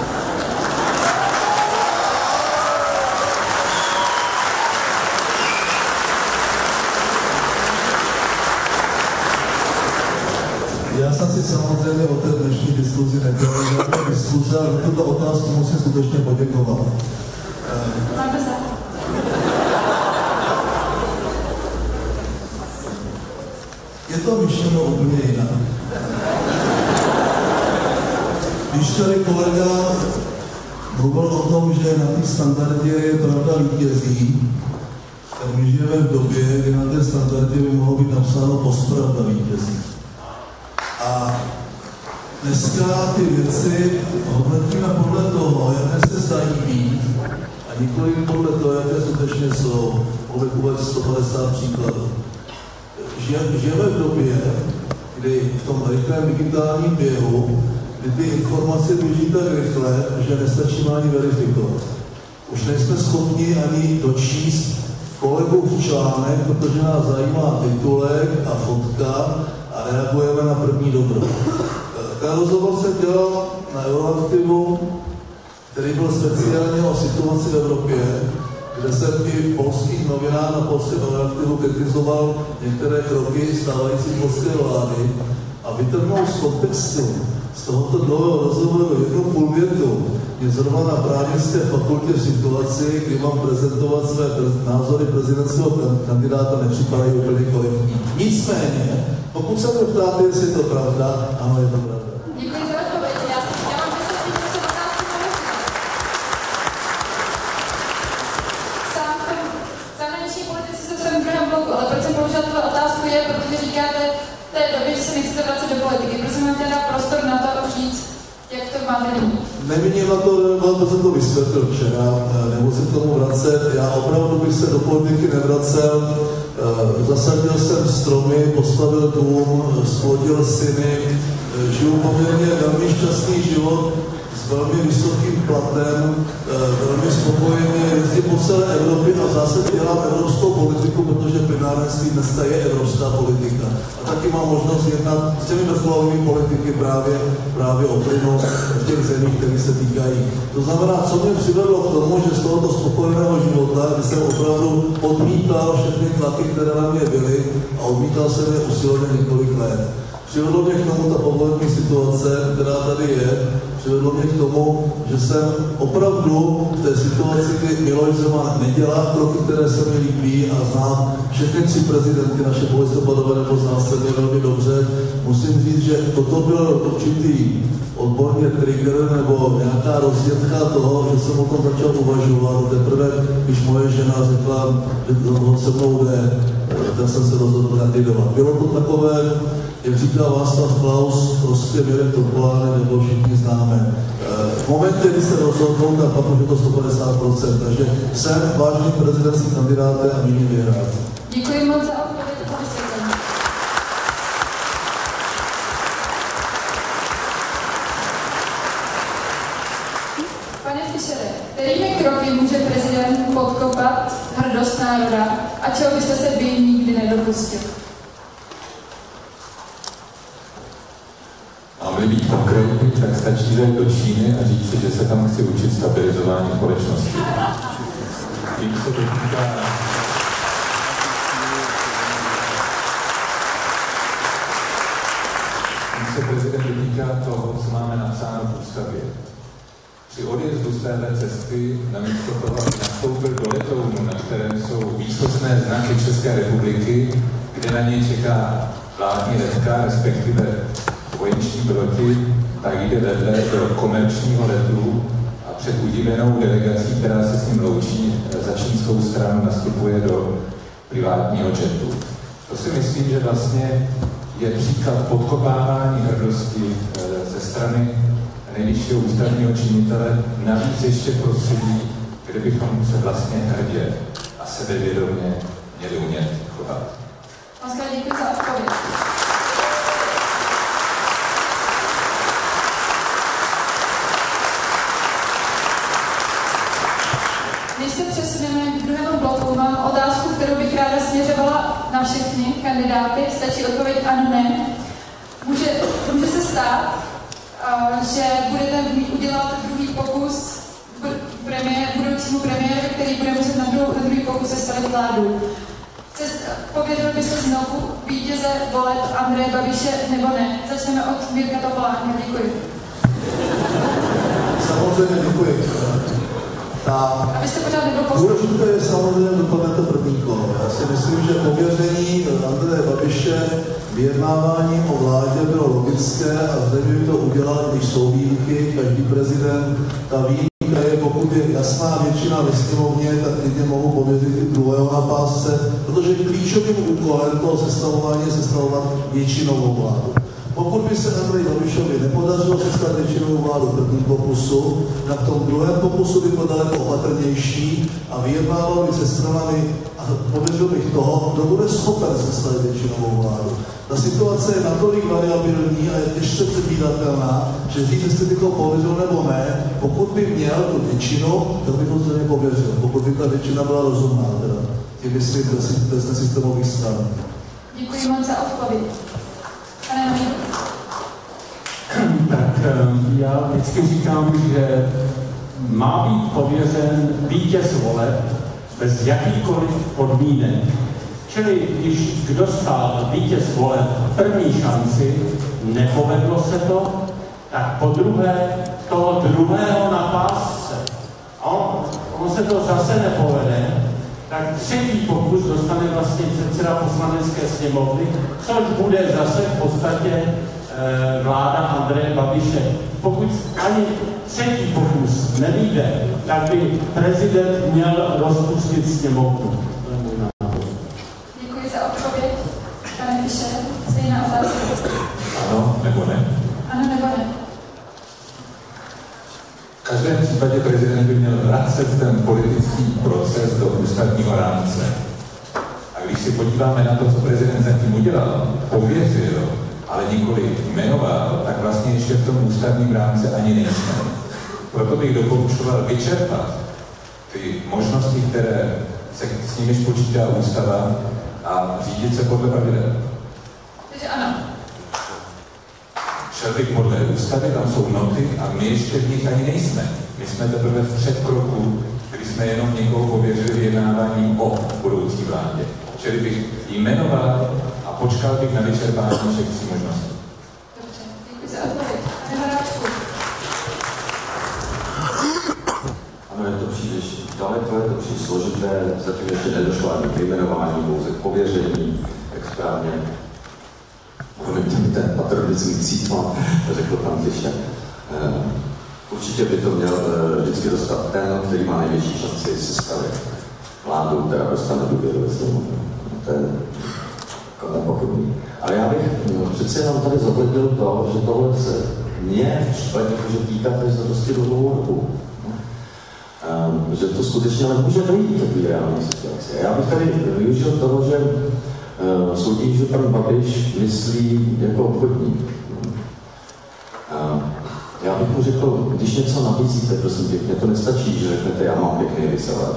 Já jsem si samozřejmě o té dnešní diskuzi nedělal žádnou diskuzi, ale tuto otázku musím skutečně poděkovat. Máte se? Je to myšleno úplně jinak. Když tady kolega mluvil o tom, že na té standardě je pravda vítězí, tak my žijeme v době, kdy na té standardě by mohlo být napsáno postpravda vítězí. A dneska ty věci hodnotíme podle toho, jaké se zdají být, a nikoli podle toho, jaké skutečně jsou. Mohu uvést 150 příkladů. Žijeme v době, kdy v tom rychlém digitálním běhu, kdy ty informace běží tak rychle, že nestačí ani verifikovat. Už nejsme schopni ani dočíst kolegův článek, protože nás zajímá titulek a fotka a reagujeme na první dobro. Ten rozhovor se dělal na Euroaktivu, který byl speciálně o situaci v Evropě, kde jsem i v polských novinách na polském Euroaktivu kritizoval některé kroky stávající polské vlády a vytrhnout z kontextu z tohoto dlouhého rozhovoru jednu půl větu je zrovna na právnické fakultě v situaci, kdy mám prezentovat své názory prezidentského kandidáta, nepřipadají úplně korektní. Nicméně, pokud se mě ptáte, jestli je to pravda, ano, je to pravda. Děkuji za odpověď. Já mám 10 minut, že se otázku položím. Sám v tom zahraniční politici se v tom druhém bloku, ale proč jsem položila tuhle otázku je, protože říkáte v té době, že se nechcete vracet do politiky. Prosím, máte dát prostor na to říct, jak to máte nyní. Nevidím na to, to jsem to vysvětlil včera, nemusím k tomu vracet. Já opravdu bych se do politiky nevracel. Zasadil jsem stromy, postavil dům, splodil syny, žiju poměrně velmi šťastný život s velmi vysokým platem, velmi spokojeně jezdím po celé Evropě a v zásadě dělám evropskou politiku, protože plynárenství dneska je evropská politika. A taky mám možnost jednat s těmi vrcholovými politiky právě o plynu v těch zemích, které se týkají. To znamená, co mě přivedlo k tomu, že z tohoto spokojeného života, kdy jsem opravdu odmítal všechny tlaky, které na mě byly a odmítal jsem je usilovně několik let. Přivedlo mě k tomu ta povolební situace, která tady je, přivedlo mě k tomu, že jsem opravdu v té situaci, kdy Miloš Zeman nedělá kroky, které se mi líbí a znám všechny 3 prezidenty naše polistopadové nebo znásilně velmi dobře, musím říct, že toto byl určitý odborně trigger nebo nějaká rozdělka toho, že jsem o tom začal uvažovat. Teprve, když moje žena řekla, že toho se mnou jde, tak jsem se rozhodl kandidovat. Bylo to takové, jak říká Václav Klaus, prostě Mirek Topolánek, nebo všichni známe. V momentě, kdy se rozhodnou, tak pak už je to 150%. Takže jsem vážným prezidentským kandidátem a míním vyhrát. Děkuji moc za odpověď a vysvětlení. Pane Fischere, kterými kroky může prezident podkopat hrdost národa a čeho byste se vy nikdy nedopustil? Máme být konkrétní, tak stačí zajít do Číny a říct si, že se tam chci učit stabilizování společnosti. Tím se dotýká... Tím se prezident dotýká toho, co máme napsáno v ústavě. Při odjezdu z téhle cesty namísto toho, aby nastoupil do letounu, na kterém jsou výsostné znaky České republiky, kde na něj čeká vládní letka, respektive vojenští piloti, tak jde vedle do komerčního letu a před udivenou delegací, která se s ním loučí, začít politickou stranu nastupuje do privátního jetu. To si myslím, že vlastně je příklad podkopávání hrdosti ze strany nejvyššího ústavního činitele, navíc ještě v prostředí, kde bychom se vlastně hrdě a sebevědomě měli umět chovat. Moc děkuji za odpověď. Než se přesuneme k druhému bloku, mám otázku, kterou bych ráda směřovala na všechny kandidáty. Stačí odpověď ano, ne. Může se stát, že budete mít udělat druhý pokus budoucímu premiéru, který bude muset na druhý pokus sestavit vládu. Pověřil by se znovu vítěze voleb Andreje Babiše nebo ne? Začneme od Mirka Topolánka. Děkuji. Samozřejmě děkuji. Abyste pořád nebyl postup. Důležité je samozřejmě dokonat to první kolo. Já si myslím, že pověření Andreje Babiše vyjednáváním o vládě bylo logické a zřejmě by to udělal, když jsou výjimky, každý prezident. Ta výjimka je, pokud je jasná většina ve sněmovně, tak klidně mohu pověřit i druhého na pásce, protože klíčovým úkolem toho sestavování je sestavovat většinovou vládu. Pokud by se Andreji Babišovi nepodařilo sestavit většinovou vládu v prvním pokusu, tak v tom druhém pokusu by byl daleko opatrnější a vyjednával by se stranami a pověřil bych toho, kdo bude schopen sestavit většinovou vládu. Ta situace je natolik variabilní a je těžce předvídatelná, že říct, jestli bych ho pověřil nebo ne, pokud by měl tu většinu, tak bych ho zřejmě pověřil. Pokud by ta většina byla rozumná, teda těch myslím bez nesystémových stran. Děkuji moc za odpověď. Tak já vždycky říkám, že má být pověřen vítěz voleb bez jakýchkoliv podmínek. Čili když kdo stál vítěz voleb první šanci, nepovedlo se to, tak po druhé toho druhého na pásce. A on se to zase nepovede, tak třetí pokus dostane vlastně předseda poslanecké sněmovny, což bude zase v podstatě vláda Andreje Babiše. Pokud ani třetí pokus nevyjde, tak by prezident měl rozpustit sněmovnu. Děkuji za odpověď. Pane Fischer, stejná otázka. Ano nebo ne? Ano nebo ne? V každém případě prezident by měl vracet ten politický proces do ústavního rámce. A když si podíváme na to, co prezident zatím udělal, pověřil, ale nikoli jmenoval, tak vlastně ještě v tom ústavním rámci ani nejsme. Proto bych doporučoval vyčerpat ty možnosti, které se s nimiž počítá ústava a řídit se podle pravidel. Takže ano. Šel bych podle ústavy, tam jsou noty a my ještě v nich ani nejsme. My jsme teprve v předkroku, kdy jsme jenom někoho pověřili vyjednáváním o budoucí vládě. Čili bych jmenoval a počkal bych na vyčerpání všech tří možností. Dobře, děkuji za odpověď. Pane Horáčku. Ano, je to příliš daleko, je to příliš složité, zatím ještě nedošlo ani k jmenování, pouze k pověření, jak správně ten patronický cítma, řekl pan Fischer. Určitě by to měl vždycky dostat ten, který má největší šanci sestavit vládu, která dostane důvěru ve sněmovnu. To je nepochybný. Ale já bych přece jenom tady zohlednil to, že tohle se mě v případě může týkat až za dosti dlouhou dobu. Že to skutečně ale může dojít k takové reální situaci. Já bych tady využil toho, že soudím, že pan Babiš myslí jako obchodník. Já bych mu řekl, když něco nabízíte, prosím pěkně, to nestačí, že řeknete, já mám pěkný vysavač.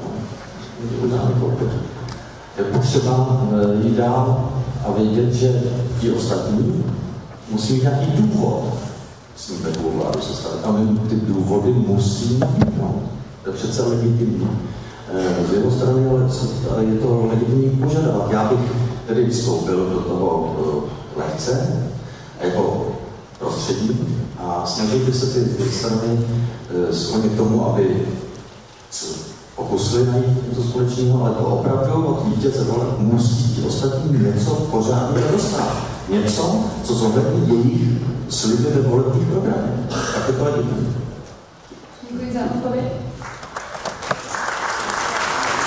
Je potřeba jít dál a vědět, že ti ostatní musí mít nějaký důvod s ním takovou vládu sestavit. A my ty důvody musí mít. No. To je přece legitimní. Z jedné strany ale je to legitimní požadavek. Já bych tedy vstoupil do toho lehce, jako prostředí a snažil bych se ty strany sklonit k tomu, aby pokusili najít něco společného, ale to opravdu od vítěze voleb musí ostatní něco pořádně dostat. Něco, co zohlední jejich sliby ve volebních programech. Tak je to legitimní. Děkuji za odpověď.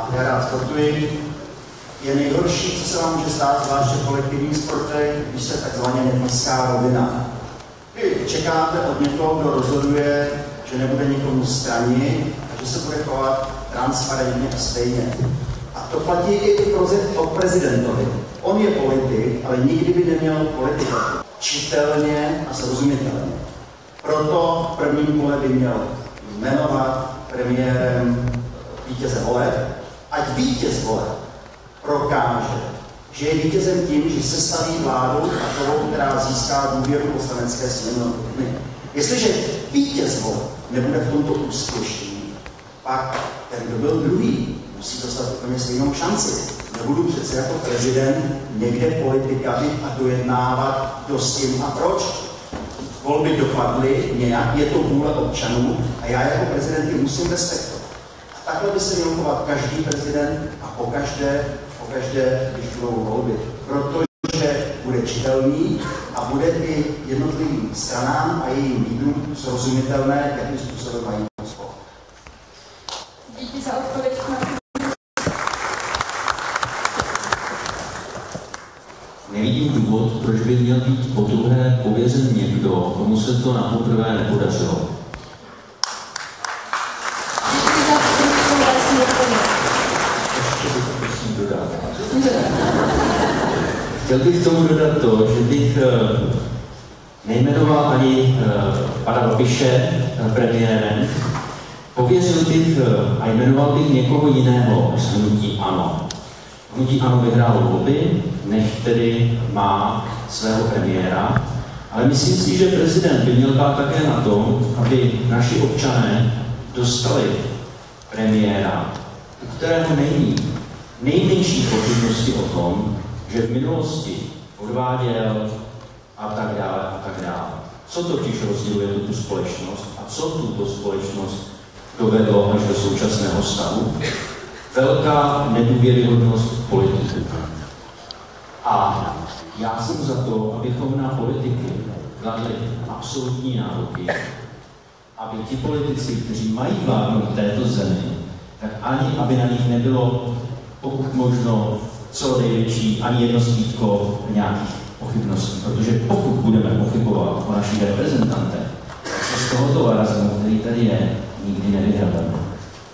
já rád sportuji. Je nejhorší, co se vám může stát, zvláště v kolektivních sportech, když se takzvaně neblízká rovina. Vy čekáte od někoho, kdo rozhoduje, že nebude nikomu stranit a že se bude chovat transparentně a stejně. A to platí i o prezidentovi. On je politik, ale nikdy by neměl politikovat. Čitelně a srozumitelně. Proto v prvním kole by měl jmenovat premiérem vítěze voleb, ať vítěz voleb prokáže, že je vítězem tím, že sestaví vládu takovou, která získá důvěru poslanecké sněmovny. Jestliže vítěz voleb nebude v tomto úspěšný, pak ten, kdo byl druhý, musí dostat úplně stejnou šanci. Nebudu přece jako prezident někde politikařit a dojednávat, kdo s tím a proč. Volby dopadly nějak, je to vůle občanů a já jako prezident ji musím respektovat. A takhle by se měl chovat každý prezident a pokaždé, když budou volby. Protože bude čitelný a bude i jednotlivým stranám a jejím lídrům srozumitelné, jakým způsobem mají spolu. Díky za odpověď. Nevidím důvod, proč by měl být podruhé pověřen někdo, komu se to napoprvé nepodařilo. Chtěl bych k tomu dodat to, že bych nejmenoval ani pana Babiše premiérem, pověřil bych a jmenoval bych někoho jiného z hnutí ANO. Hnutí ANO vyhrálo volby, nech tedy má svého premiéra, ale myslím si, že prezident by měl dbát také na tom, aby naši občané dostali premiéra, u kterého není nejmenší pochybnosti o tom, že v minulosti odváděl a tak dále a tak dále. Co totiž rozděluje tuto společnost a co tuto společnost dovedlo až do současného stavu? Velká nedůvěryhodnost politiků. A já jsem za to, abychom na politiky kladli absolutní nároky, aby ti politici, kteří mají vládnout této zemi, tak ani aby na nich nebylo pokud možno co největší ani jedno stítko nějakých pochybností. Protože pokud budeme pochybovat o našich reprezentantech, tak se z tohoto varazmu, který tady je, nikdy nevyhrabeme.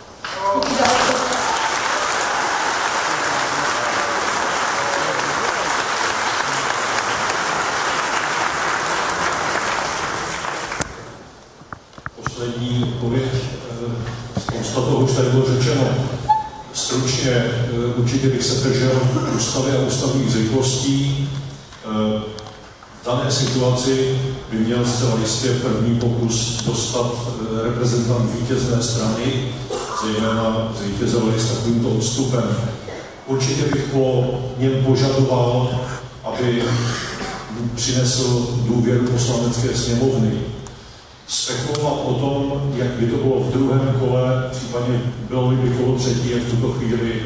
Poslední odpověď, spousta toho už tady bylo řečeno. Stručně určitě bych se držel ústavy a ústavních zvyklostí. V dané situaci by měl zcela jistě první pokus dostat reprezentant vítězné strany, zejména zvítězovali s takovýmto odstupem. Určitě bych po něm požadoval, aby přinesl důvěru poslanecké sněmovny. Spekulovat o tom, jak by to bylo v druhém kole, případně bylo by kolo třetí, jak v tuto chvíli.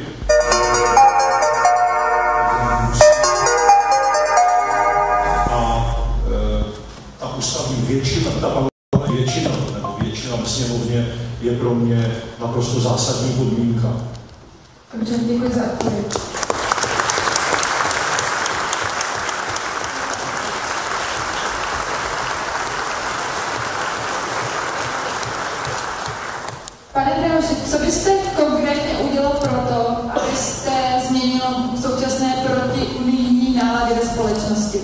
A ta ústavní většina, nebo většina ve sněmovně je pro mě naprosto zásadní podmínka. Dobře, děkuji za odpověď. Pane Drahoši, co byste konkrétně udělal pro to, abyste změnil současné protiunijní nálady ve společnosti?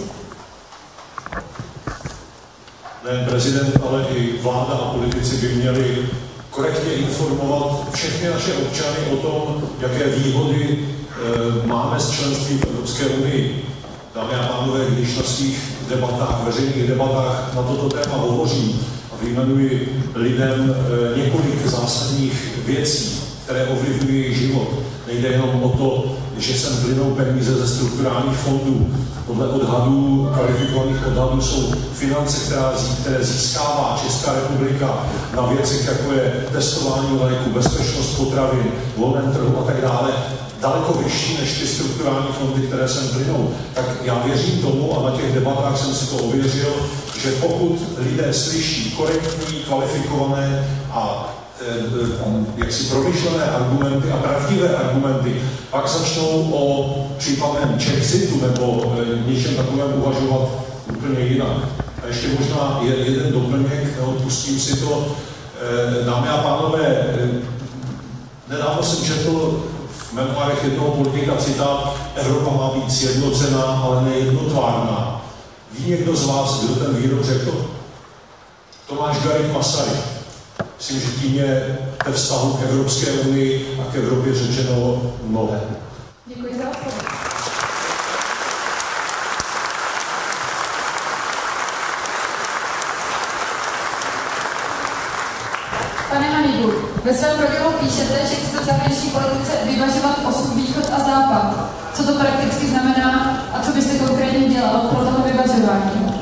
Nejen prezident, ale i vláda a politici by měli korektně informovat všechny naše občany o tom, jaké výhody máme z členství v Evropské unii. Dámy a pánové, když na svých debatách, veřejných debatách na toto téma hovořím a vyjmenuji lidem několik zásadních věcí, které ovlivňují jejich život. Nejde jenom o to, že sem plynou peníze ze strukturálních fondů. Podle odhadů, kvalifikovaných odhadů, jsou finance, které získává Česká republika na věcech, jako je testování léku, bezpečnost potravin, volném trhu a tak dále, daleko vyšší než ty strukturální fondy, které sem plynou. Tak já věřím tomu, a na těch debatách jsem si to ověřil, že pokud lidé slyší korektní, kvalifikované a jaksi promyšlené argumenty a pravdivé argumenty, pak začnou o případném Chexitu nebo něčem takovém uvažovat úplně jinak. A ještě možná jeden doplněk, neodpustím si to. Dámy a pánové, nedávno jsem četl v memoárech jednoho politika citát: Evropa má být sjednocená, ale nejednotvárná. Ví někdo z vás, kdo ten výrok řekl? Tomáš Garrigue Masaryk. Myslím, že tím je ve vztahu k Evropské unii a k Evropě řečeno mnohé. Děkuji za odpověď. Pane Hanigu, ve svém programu píšete, že chcete v zahraniční politice vyvažovat osud východ a západ. Co to prakticky znamená a co byste konkrétně dělal pro toho vyvažování?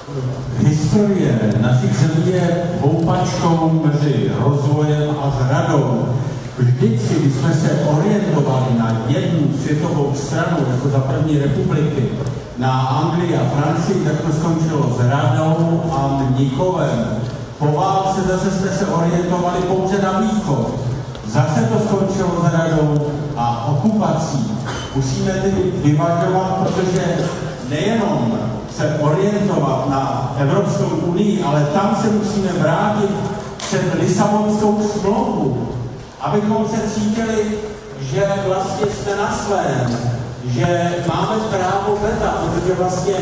Historie našich zemí je houpačkou mezi rozvojem a zradou. Vždycky, když jsme se orientovali na jednu světovou stranu, jako za první republiky, na Anglii a Francii, tak to skončilo zradou a mnichovem. Po válce zase jsme se orientovali pouze na východ. Zase to skončilo zradou a okupací. Musíme tedy vyvažovat, protože nejenom se orientovat na Evropskou unii, ale tam se musíme vrátit před Lisabonskou smlouvu, abychom se cítili, že vlastně jsme na svém, že máme právo veta, protože vlastně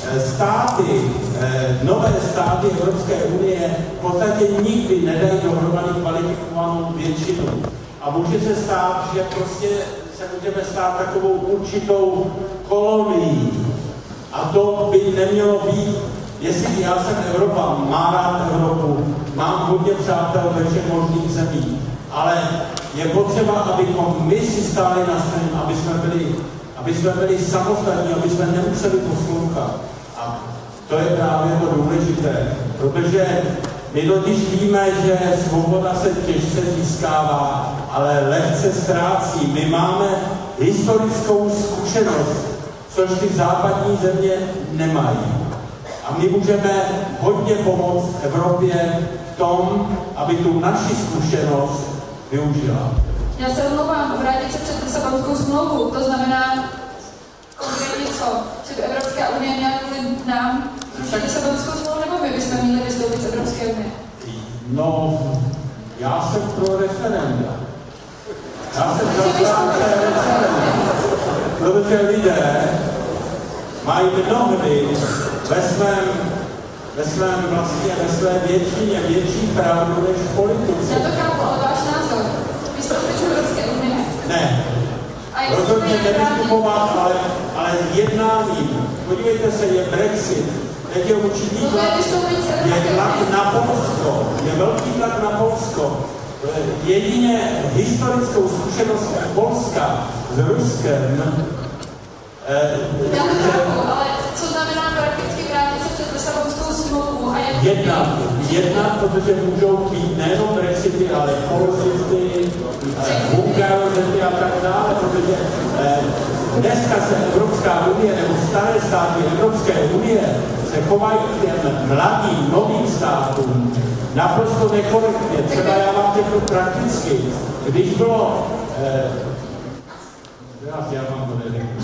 státy, nové státy Evropské unie v podstatě nikdy nedají dohromady kvalifikovanou většinu. A může se stát, že prostě se můžeme stát takovou určitou kolonií. A to by nemělo být, jestli já jsem Evropa, mám rád Evropu, mám hodně přátel ve všech možných zemích, ale je potřeba, abychom my si stáli na svém, aby jsme byli samostatní, aby jsme nemuseli poslouchat. A to je právě to důležité, protože my totiž víme, že svoboda se těžce získává, ale lehce ztrácí. My máme historickou zkušenost, což ty západní země nemají. A my můžeme hodně pomoct Evropě v tom, aby tu naši zkušenost využila. Já se omlouvám, vrátit se před Lisabonskou smlouvu, to znamená konkrétně co? Že by Evropská unie měla kvůli nám zrušit Lisabonskou smlouvu, nebo my bychom měli vystoupit z Evropské unie? No, já jsem pro referenda. Já jsem pro referenda. Protože lidé mají mnohdy ve své většině větší pravdu než politici. Já to chápu, ale váš názor. Vystoupit z Evropské unie? Ne. Rozhodně nevystupovat, ale jednáním. Podívejte se, je Brexit. Teď je určitý tlak. Je tlak na Polsko. Je velký tlak na Polsko. Jedině historickou zkušenost Polska s Ruskem. Já to chápu, ale co znamená prakticky vrátit se před Lisabonskou smlouvu a jak... Jednat, protože můžou být nejenom Brexity, ale polosity, Hungarořety a tak dále, protože dneska se Evropská unie nebo staré státy Evropské unie se chovají k těm mladým, novým státům naprosto nekorektně. Třeba já vám řeknu prakticky, když bylo... já vám to neřeknu.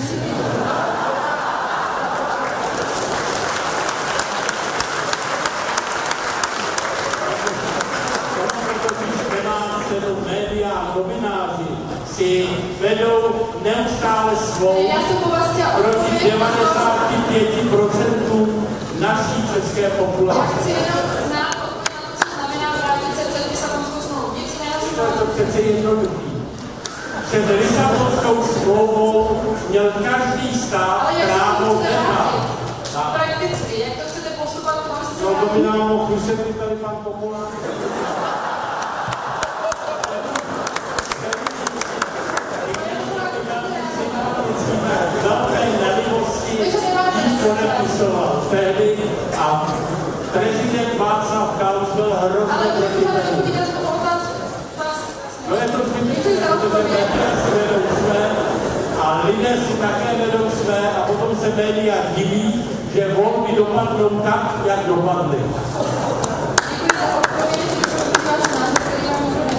Média, novináři si vedou neustále svou proti 95% naší české populace. Já chci jenom znát, co znamená vrátit se před Lisabonskou smlouvou. Nic jiného. To přece jednoduchý. Před Lisabonskou smlouvou měl každý stát právo veta. Prakticky, jak to chcete postupovat? No to by nám mohl vysvětlit tady pan Populár. Podepisoval tehdy a prezident Václav Klaus byl hrozně proti tomu. No je to zbytečné, protože média si vedou své a lidé si také vedou své a potom se média diví, že volby dopadnou tak, jak dopadly. Děkuji za odpověď, váš názor, který vám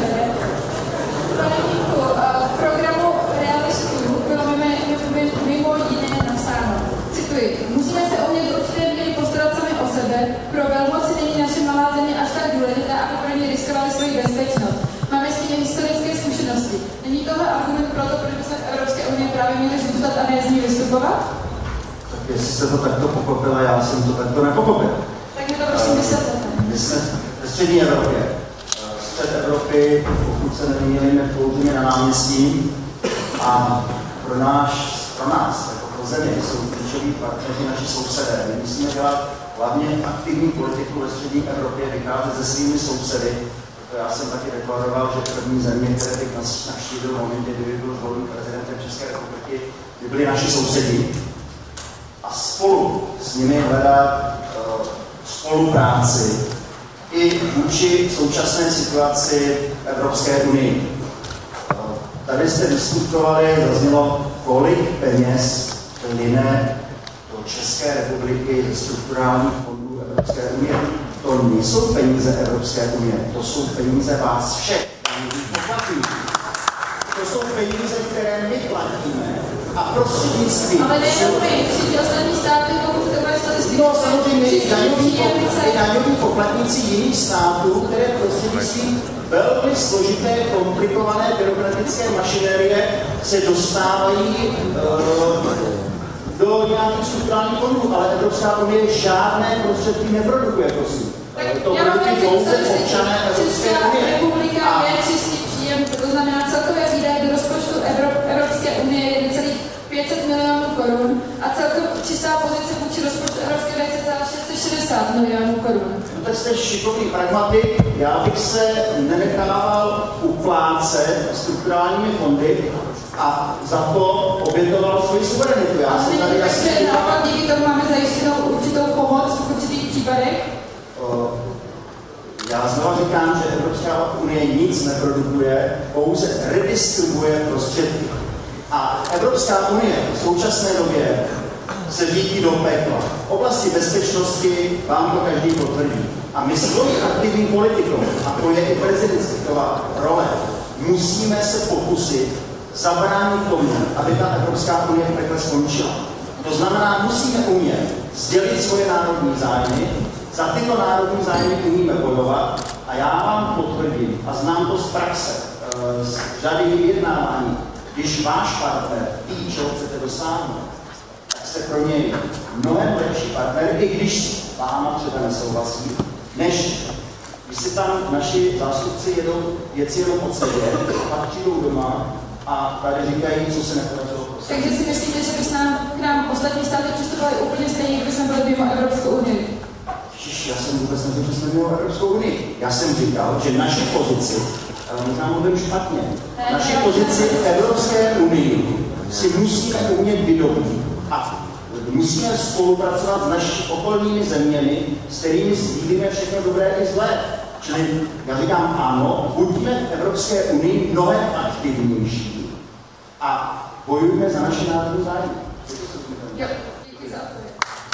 země až tak důležitá, aby pro ně riskovali svoji bezpečnost. Máme s tím historické zkušenosti. Není tohle argument pro to, proč bychom v Evropské unii právě měli zůstat a ne z ní vystupovat? Tak jestli jste to takto pochopila, já jsem to takto nepochopil. Tak mi to prosím vysvětlete. My jsme ve střední Evropě. Střed Evropy, pokud se nemýlíme, pouze na náměstí a pro nás, jako pro zemi, jsou klíčoví partneři naši sousedé. My musíme dělat hlavně aktivní politiku ve střední Evropě, vycházet se svými sousedy. Já jsem taky deklaroval, že první země, které bych navštívil v momentě, kdy byl zvolen prezidentem České republiky, by byli naši sousedi. A spolu s nimi hledat spolupráci i vůči současné situaci Evropské unii. Tady jste diskutovali, zaznělo, kolik peněz plyne do České republiky ze strukturálních fondů Evropské unie. To nejsou peníze Evropské unie, to jsou peníze vás všech. To jsou peníze, které my platíme a prostřednictvím... Ale nejenom my, všichni ostatní státy, pokud to bude statistiky... No samozřejmě daňoví poplatníci jiných států, které prostřednictvím velmi složité, komplikované byrokratické mašinérie se dostávají do nějakých strukturálních fondů, ale Evropská unie žádné prostředky neprodukuje, prosím. To produkují pouze občané Evropské unie. Česká republika je čistý příjem, to znamená celkové výdaje do rozpočtu Evropské unie je necelých 500 milionů korun a celkově čistá pozice vůči rozpočtu Evropské unie je 660 milionů korun. No tak jste šikovný pragmatik, já bych se nenechával uplácet strukturálními fondy a za to obětoval svoji suverenitu. Já jsem tady jasně říkal... díky tomu máme zajištěnou určitou pomoc v určitých případech? Já znovu říkám, že Evropská unie nic neprodukuje, pouze redistribuje prostředky. A Evropská unie v současné době se řídí do pekla. V oblasti bezpečnosti vám to každý potvrdí. A my svojí aktivní politikou, a to je i prezidentská role, musíme se pokusit zabránit tomu, aby ta Evropská unie v pekle skončila. To znamená, musíme umět sdělit svoje národní zájmy, za tyto národní zájmy umíme bojovat a já vám potvrdím, a znám to z praxe, z řady vyjednávání, když váš partner ví, čeho chcete dosáhnout, tak jste pro něj mnohem lepší partner, i když s váma třeba nesouhlasí, než když si tam naši zástupci jedou věci jenom od sebe, pak přijdou doma a tady říkají, co se nepodařilo. Takže si myslíte, že by k nám ostatní státy přistupovali úplně stejně, kdyby jsme byli mimo Evropskou unii? Já jsem vůbec neřekl, že jsme mimo Evropskou unii. Já jsem říkal, že naši pozici, ale možná mluvím špatně, naši pozici v Evropské unii si musíme umět vydobít a musíme spolupracovat s našimi okolními zeměmi, s kterými sdílíme všechno dobré i zlé. Čili já říkám ano, buďme v Evropské unii mnohem aktivnější a bojujme za naše národní zájmy. Jo, díky za odpověď.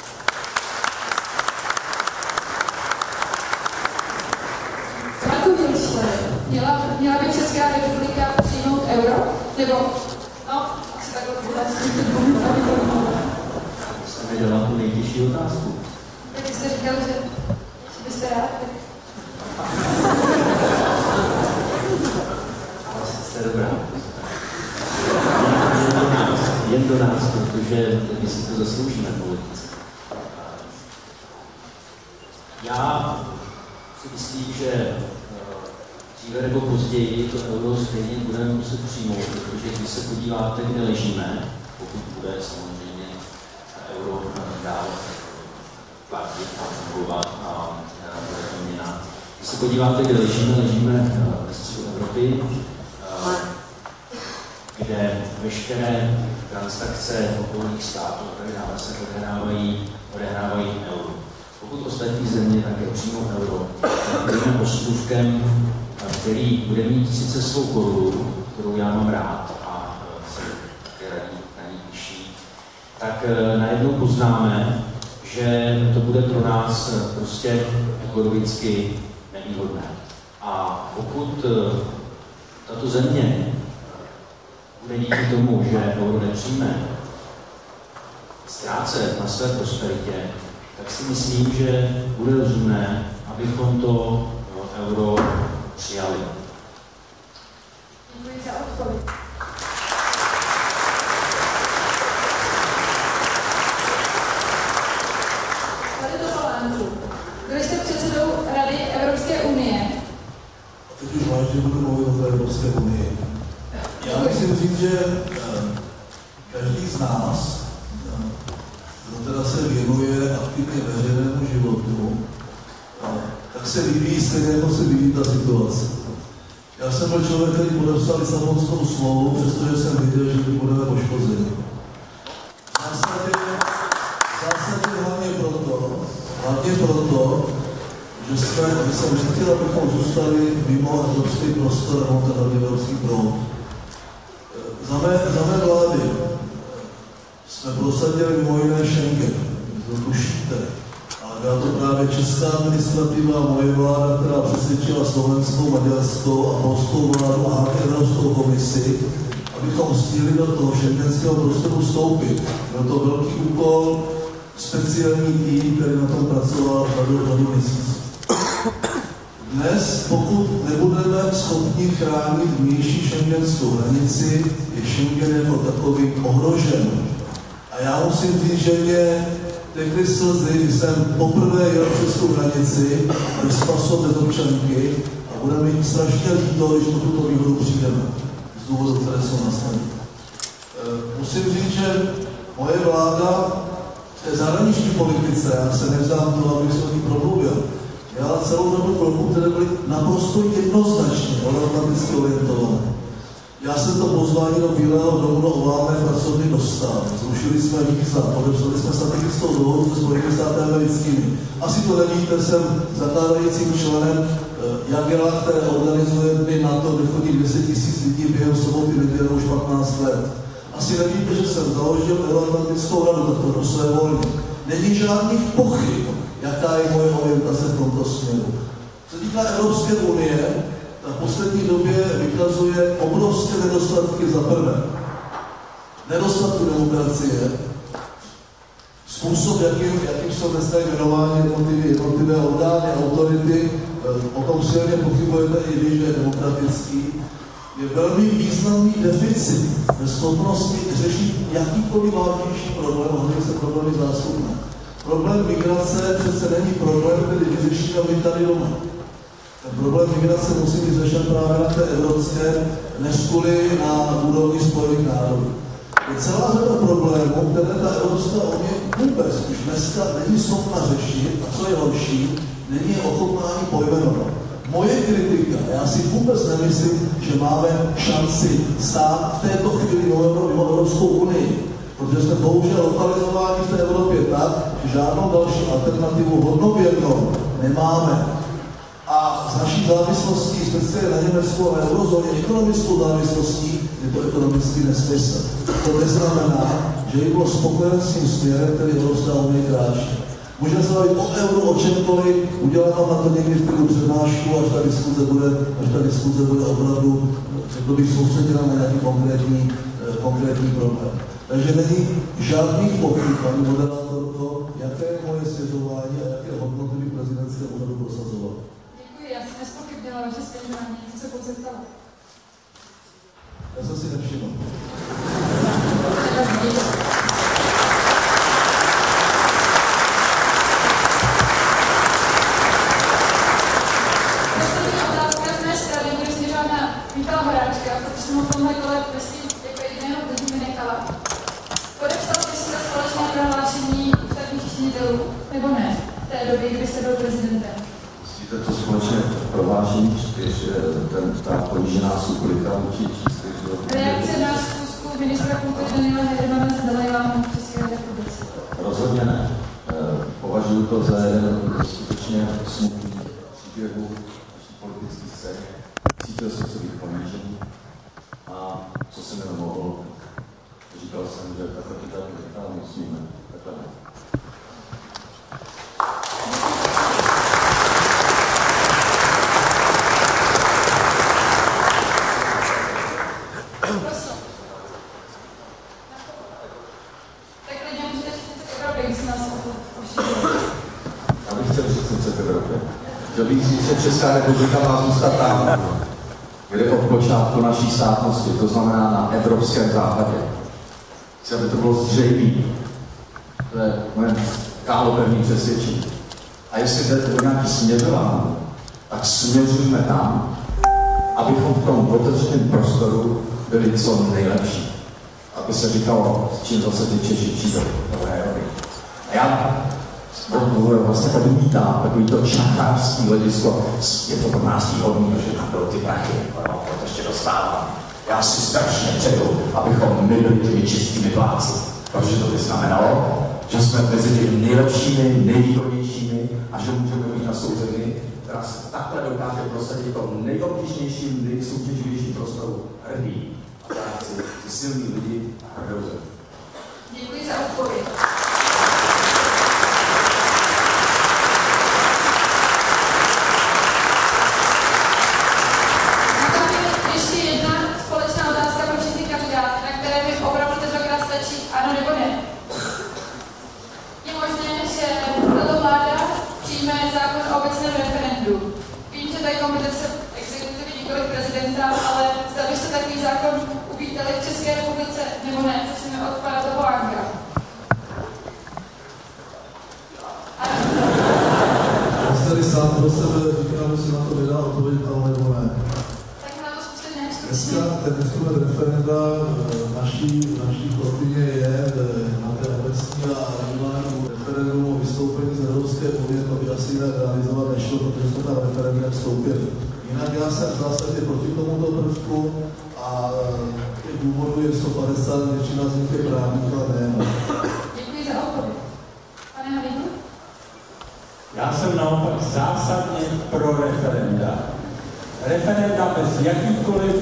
Měla by Česká republika přijmout euro? Nebo, no, asi takhle Jste mi dala tu nejtěžší otázku. Tak jste říkal, že byste rád? Jste dobrá. Jen do nás, protože my si to zasloužíme politicky. Já si myslím, že dříve nebo později to euro stejně budeme muset přijmout, protože když se podíváte, kde ležíme, pokud bude samozřejmě euro dál platit a fungovat a bude to měna. Když se podíváte, kde ležíme ve středu Evropy, kde veškeré transakce okolních států a tak dále se odehrávají euro. Pokud ostatní země také přijmou euro, tak budeme ostrůvkem, který bude mít sice svou korunu, kterou já mám rád a se také na ní píší, tak najednou poznáme, že to bude pro nás prostě ekonomicky nevýhodné. A pokud tato země bude díky tomu, že euro nepřijme, ztrácet na své prosperitě, tak si myslím, že bude rozumné, abychom to euro přijali. Děkuji za odpověď. Tady do Holándu. Byli jste předsedou Rady Evropské unie. Teď už vážně budu mluvit o té Evropské unii. Já musím říct, že každý z nás, kdo teda se věnuje aktivně veřejnému životu, tak se vyvíjí stejně, jako se vyvíjí ta situace. Já jsem byl člověk, který podepsal Lisabonskou smlouvu, přestože jsem viděl, že by budeme poškozeni. V zásadě hlavně proto, že jsem nechtěl, abychom zůstali mimo evropský prostor nebo ten evropský proud. Za mé vlády jsme prosadili mimo jiné Schengen, to tušíte. Ale byla to právě česká administrativa a moje vláda, která přesvědčila slovenskou, maďarskou a polskou vládu a Evropskou komisi, abychom stihli do toho schengenského prostoru vstoupit. Byl to velký úkol, speciální tým, který na tom pracoval řadu měsíců. Dnes, pokud nebudeme schopni chránit vnější schengenskou hranici, je Schengen jako takový ohrožen. A já musím říct, že mě tekly slzy, když jsem poprvé jel přes tu hranici, bez pasu, bez občanky a bude mi strašně líto, když po tuto výhodu přijdeme, z důvodu, které jsou nastaveny. Musím říct, že moje vláda v té zahraniční politice, já se nevzám toho, abych se o ní promluvil, dělala celou řadu kroků, které byly naprosto jednoznačně euroatlanticky orientované. Já jsem to pozvání do Bílého domu do oválné pracovny dostal. Zrušili jsme víza, podepsali jsme strategickou dohodu se Spojenými státy americkými. Asi to nevíte, jsem zakládajícím členem Jagela, které organizuje dny NATO, kde chodí 200 000 lidí během soboty neděle už 15 let. Asi nevíte, že jsem založil Euroatlantickou radu, tak to své volně. Není žádných pochyb, jaká je moje orientace v tomto směru. Co týká Evropské unie, v poslední době vykazuje obrovské nedostatky za prvé. Nedostatky demokracie, způsob, jakým jsou dneska jmenovány jednotlivé orgány, autority, o tom silně pochybujete, i když je demokratický, je velmi významný deficit ve schopnosti řešit jakýkoliv vážnější problém, hlavně se problémy zástupné. Problém migrace přece není problém, který vyřešíme my tady doma. Ten problém migrace musí být řešen právě na té evropské, než kvůli na úrovni Spojených národů. Je celá řada problémů, které ta Evropská unie vůbec už dneska není schopna řešit, a co je horší, není ochotná ani pojmenovat. Moje kritika, já si vůbec nemyslím, že máme šanci stát v této chvíli mimo Evropskou unii, protože jsme bohužel lokalizováni v té Evropě tak, že žádnou další alternativu hodnověrnou nemáme. A z naší závislostí, speciálně na Německu a na eurozóně, ekonomickou závislostí, je to ekonomický nesmysl. To neznamená, že by bylo spokojen s tím směrem, který Evropská unie kráčí. Můžeme se bavit o euru, o čemkoliv, udělat vám na to někdy v klidu přednášku, až ta diskuze bude opravdu, řekl bych, soustředěna na nějaký konkrétní problém. Takže není žádných pochyb, ani moderátor, jaké je moje svěřování a jaké hodnoty by prezidentské úřadu prosazoval. Děkuji, já jsem nezpochybnila vaše svěřování, co se pouze ptala. Já jsem si nevšiml. Poslední otázka z mé strany bude směřovat na Michala Horáčka, protože jsem ho v tomhle kole myslím jako jediného, kdo mi nechala. Podepsal jste si to společné prohlášení ústavních činitelů, nebo ne? V té době, kdy jste byl prezidentem. Myslíte to společné prohlášení, že ta ponížená sukulita určitě Reakce na zkusku ministra kultury Daniela Hermana z Dalajlámu v České republice? Rozhodně ne. Považuji to za jeden skutečně smutný příběhu naší politické scény. Cítil jsem se být ponížený a co jsem jenom mohl, říkal jsem, že takhle to dělat musíme. Takhle ne. Já bych chtěl říct něco k Evropě. Vybízí se Česká republika má zůstat tam, kde od počátku naší státnosti, to znamená na evropském západě. Chci, aby to bylo zřejmé. To je moje kálopevné přesvědčení. A jestli jdete do nějaký směřování, tak směřujeme tam, abychom v tom otevřeném prostoru byli co nejlepší. Aby se říkalo, s čím zase ty Češi přijdou. A já vlastně tady vítám takový to šachářský hledisko. Je to pro nás výhodný, že tam bylo ty prachy, to ještě dostávám. Já si strašně přeju, abychom my byli těmi čistými pláci. Protože to by znamenalo, že jsme mezi těmi nejlepšími, nejvýhodnějšími a že můžeme být na souzemi, která se takhle dokáže prosadit v tom nejobtížnějším, nejsoutěživějším prostoru hrdý. A já chci ty silný lidi a hrdou zemi. Děkuji za odpověď. Ano nebo ne? Je možné, že tato vláda přijme zákon o obecném referendu. Vím, že tady kompetence exekutivy nikoliv prezidenta, ale zda byste takový zákon uvítali v České republice nebo ne? Začneme od pana Topolánka. Já se tady sám pro sebe říkám, že si na to vydá odpověď, ale nebo ne. Tak na to zkusit ne. Ten instrument referenda naší kolegyně je na té obecní a regionální referendum o vystoupení z Evropské unie, to by asi realizovat nešlo, protože jsme tam referendem vstoupili. Jinak já jsem v zásadě proti tomuto prvku a těch důvodů je 150, většina z nich je právník, ale ne. Děkuji za odpověď. Pane Halíku? Já jsem naopak zásadně pro referenda. Referenda bez jakýchkoliv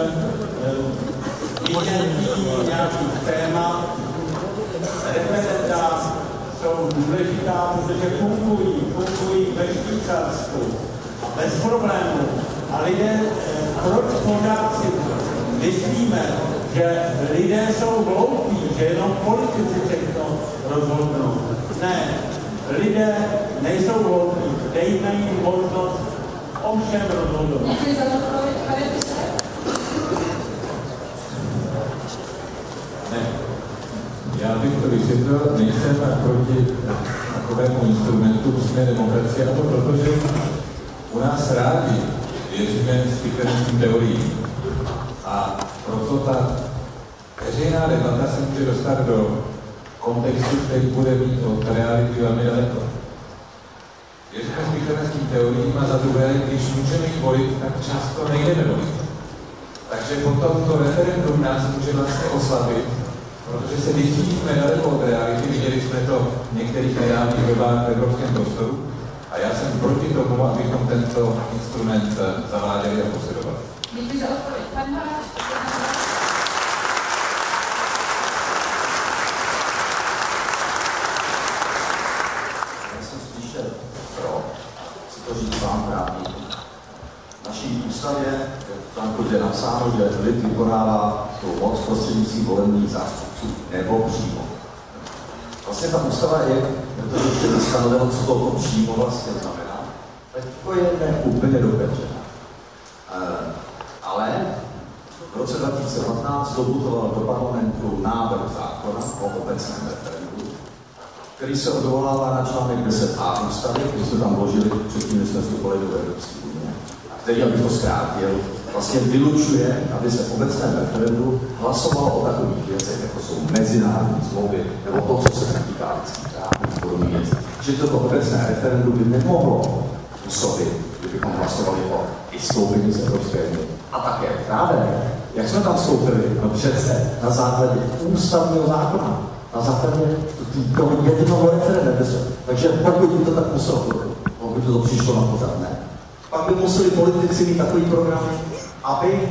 vidění nějakých témat. Referenda jsou důležitá, protože fungují ve Švýcarsku bez problémů. A lidé, proč pořád si myslíme, že lidé jsou hloupí, že jenom politici všechno rozhodnou. Ne, lidé nejsou hloupí, dejme jim možnost o všem rozhodovat. Děkuji za odpověď. Ne. Já bych to vysvětlil, nejsem proti takovému instrumentu přímé demokracie, a to proto, že u nás rádi věříme spikerským teoriím. A proto ta veřejná debata se může dostat do kontextu, který bude mít od reality velmi daleko. Věříme spikerským teoriím a za druhé, když můžeme jít volit, tak často nejdeme volit. Takže potom to referendum nás může vlastně oslabit, protože se vycítíme daleko od reality, viděli jsme to v některých nedávných dobách v evropském prostoru a já jsem proti tomu, abychom tento instrument zaváděli a posedovali. Děkuji za odpověď. Pan Haráč. Já jsem spíše pro, chci to říct vám právě. V naší ústavě tam je napsáno, že lid vykonává tu moc prostřednictvím volených zástupců nebo přímo. Vlastně ta ústava je, protože ještě nestanoveno, co to přímo vlastně znamená, tak to je ne úplně dokončené. Ale v roce 2015 doputoval do parlamentu návrh zákona o obecném referendu, který se odvolává na článek 10a ústavy, který jsme tam vložili předtím, než jsme vstupovali do Evropské unie, a který, abych to zkrátil, vlastně vylučuje, aby se v obecném referendu hlasovalo o takových věcech, jako jsou mezinárodní smlouvy, nebo to, co se týká lidských práv a podobných věcí. Že toto obecné referendum by nemohlo působit, kdybychom hlasovali o vystoupení z Evropské unie. A také právě, jak jsme tam vstoupili, no přece na základě ústavního zákona, na základě toho jednoho referenda. Takže pokud by to tak muselo, pokud by to přišlo na pořád, ne. Pak by museli politici mít takový program, aby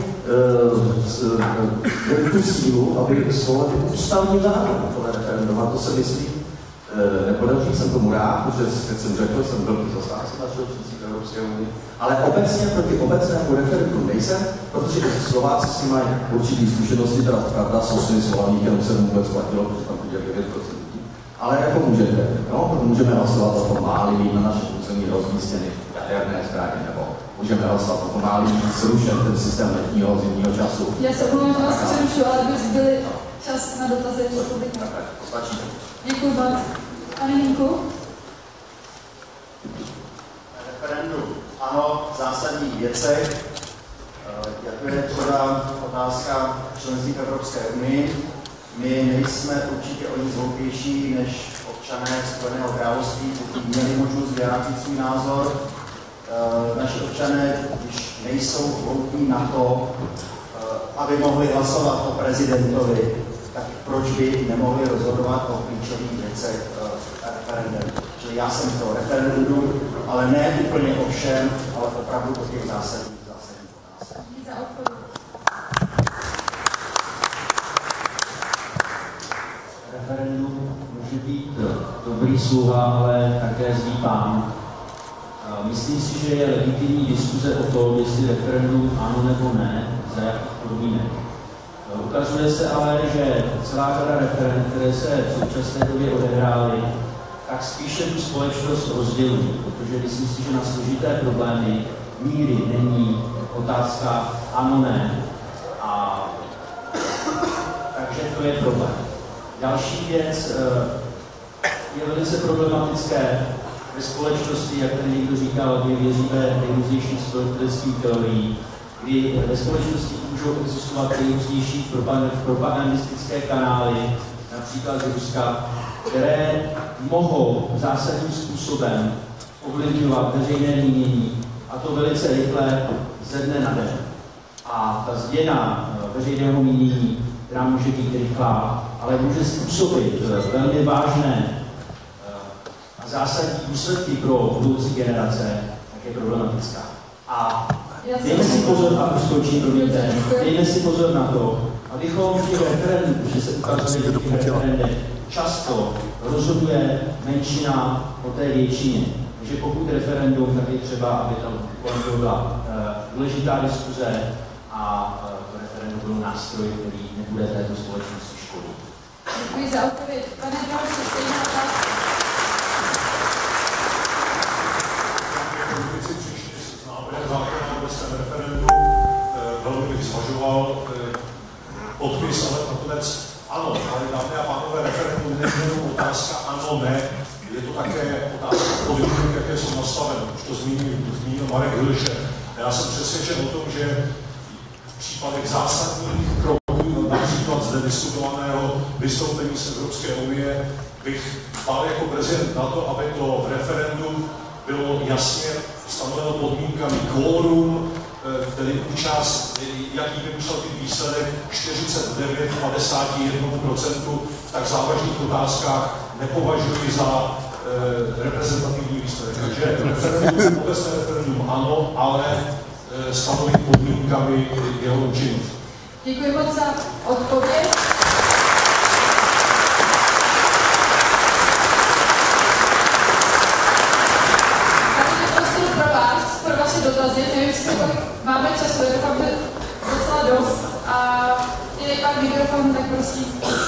měli tu sílu, aby svolali ústavní zákon tohle referendum. A to se myslí, nepodaří, jsem tomu rád, protože, jak jsem řekl, jsem velký zastánce našeho členství v Evropské unii, ale obecně proti obecnému referendu nejsem, protože Slováci s tím mají určitý zkušenosti, teda pravda, jsou s tím svolaný, jenom se vůbec platilo, protože tam chodí 9%. Ale jako můžete, no? Můžeme hlasovat o tom, má-li být na našem území rozmístěny jaderné zbraně, nebo můžeme hlasovat o tom, má zrušen ten systém letního zimního času. Já se omlouvám, že vás přerušu, ale by zbyli čas na dotazy. Stačí. Děkuji moc. Pane Hynku? Referendum. Ano, v zásadních věcech, jako je třeba otázka členství v Evropské unii. My nejsme určitě o nic hloupější než občané Spojeného království, pokud měli možnost vyjádřit svůj názor. Naši občané, když nejsou hloupí na to, aby mohli hlasovat o prezidentovi, tak proč by nemohli rozhodovat o klíčových věcech referendem. Čili já jsem pro referendum, ale ne úplně o všem, ale opravdu o těch zásadních otázkách. Referendum může být dobrý sluha, ale také zlý pán. Myslím si, že je legitimní diskuze o tom, jestli referendum ano nebo ne, za jakých podmínek. Ukazuje se ale, že celá řada referend, které se v současné době odehrály, tak spíše tu společnost rozdělují, protože myslím si, že na složité problémy nikdy není otázka ano, ne. A takže to je problém. Další věc je velice problematické ve společnosti, jak tady někdo říkal, kdy věříme nejrůznějších společenských teorií, kdy ve společnosti můžou existovat nejrůznější propagandistické kanály, například z Ruska, které mohou zásadním způsobem ovlivňovat veřejné mínění, a to velice rychle ze dne na den. A ta změna veřejného mínění, která může být rychlá, ale může způsobit velmi vážné a zásadní důsledky pro budoucí generace, tak je problematická. A dejme si pozor, a už skončím, promiňte, dejme si pozor na to, abychom v těch referendech, že se ukazuje v těch referendech, často rozhoduje menšina o té většině. Takže pokud referendum, tak je třeba, aby tam byla důležitá diskuze a to referendum byl nástroj, který nebude této společnosti škodit. Děkuji za odpověď. Pane Další, stejná otázka. Když si přišli s návrhem zákona o obecném referendu, velmi bych zvažoval podpis, ale nakonec ano, ale dámy a pánové, referendum není jenom otázka ano, ne, je to také otázka podmínek, jaké jsou nastaveny. Už to zmínil Marek Hilše. Já jsem přesvědčen o tom, že v případech zásadních kroků, například zde diskutovaného vystoupení z Evropské unie, bych dbal jako prezident na to, aby to referendum bylo jasně stanoveno podmínkami kvórum, tedy účast, jaký by musel být výsledek 49,51% v tak závažných otázkách nepovažuji za reprezentativní výsledek. Takže referendum, obecné referendum ano, ale stanovit podmínkami jeho učení. Děkuji moc za odpověď. Pro vaše dotazy, nevím, jestli máme času, je to fakt docela dost a je pak mikrofon, tak prosím.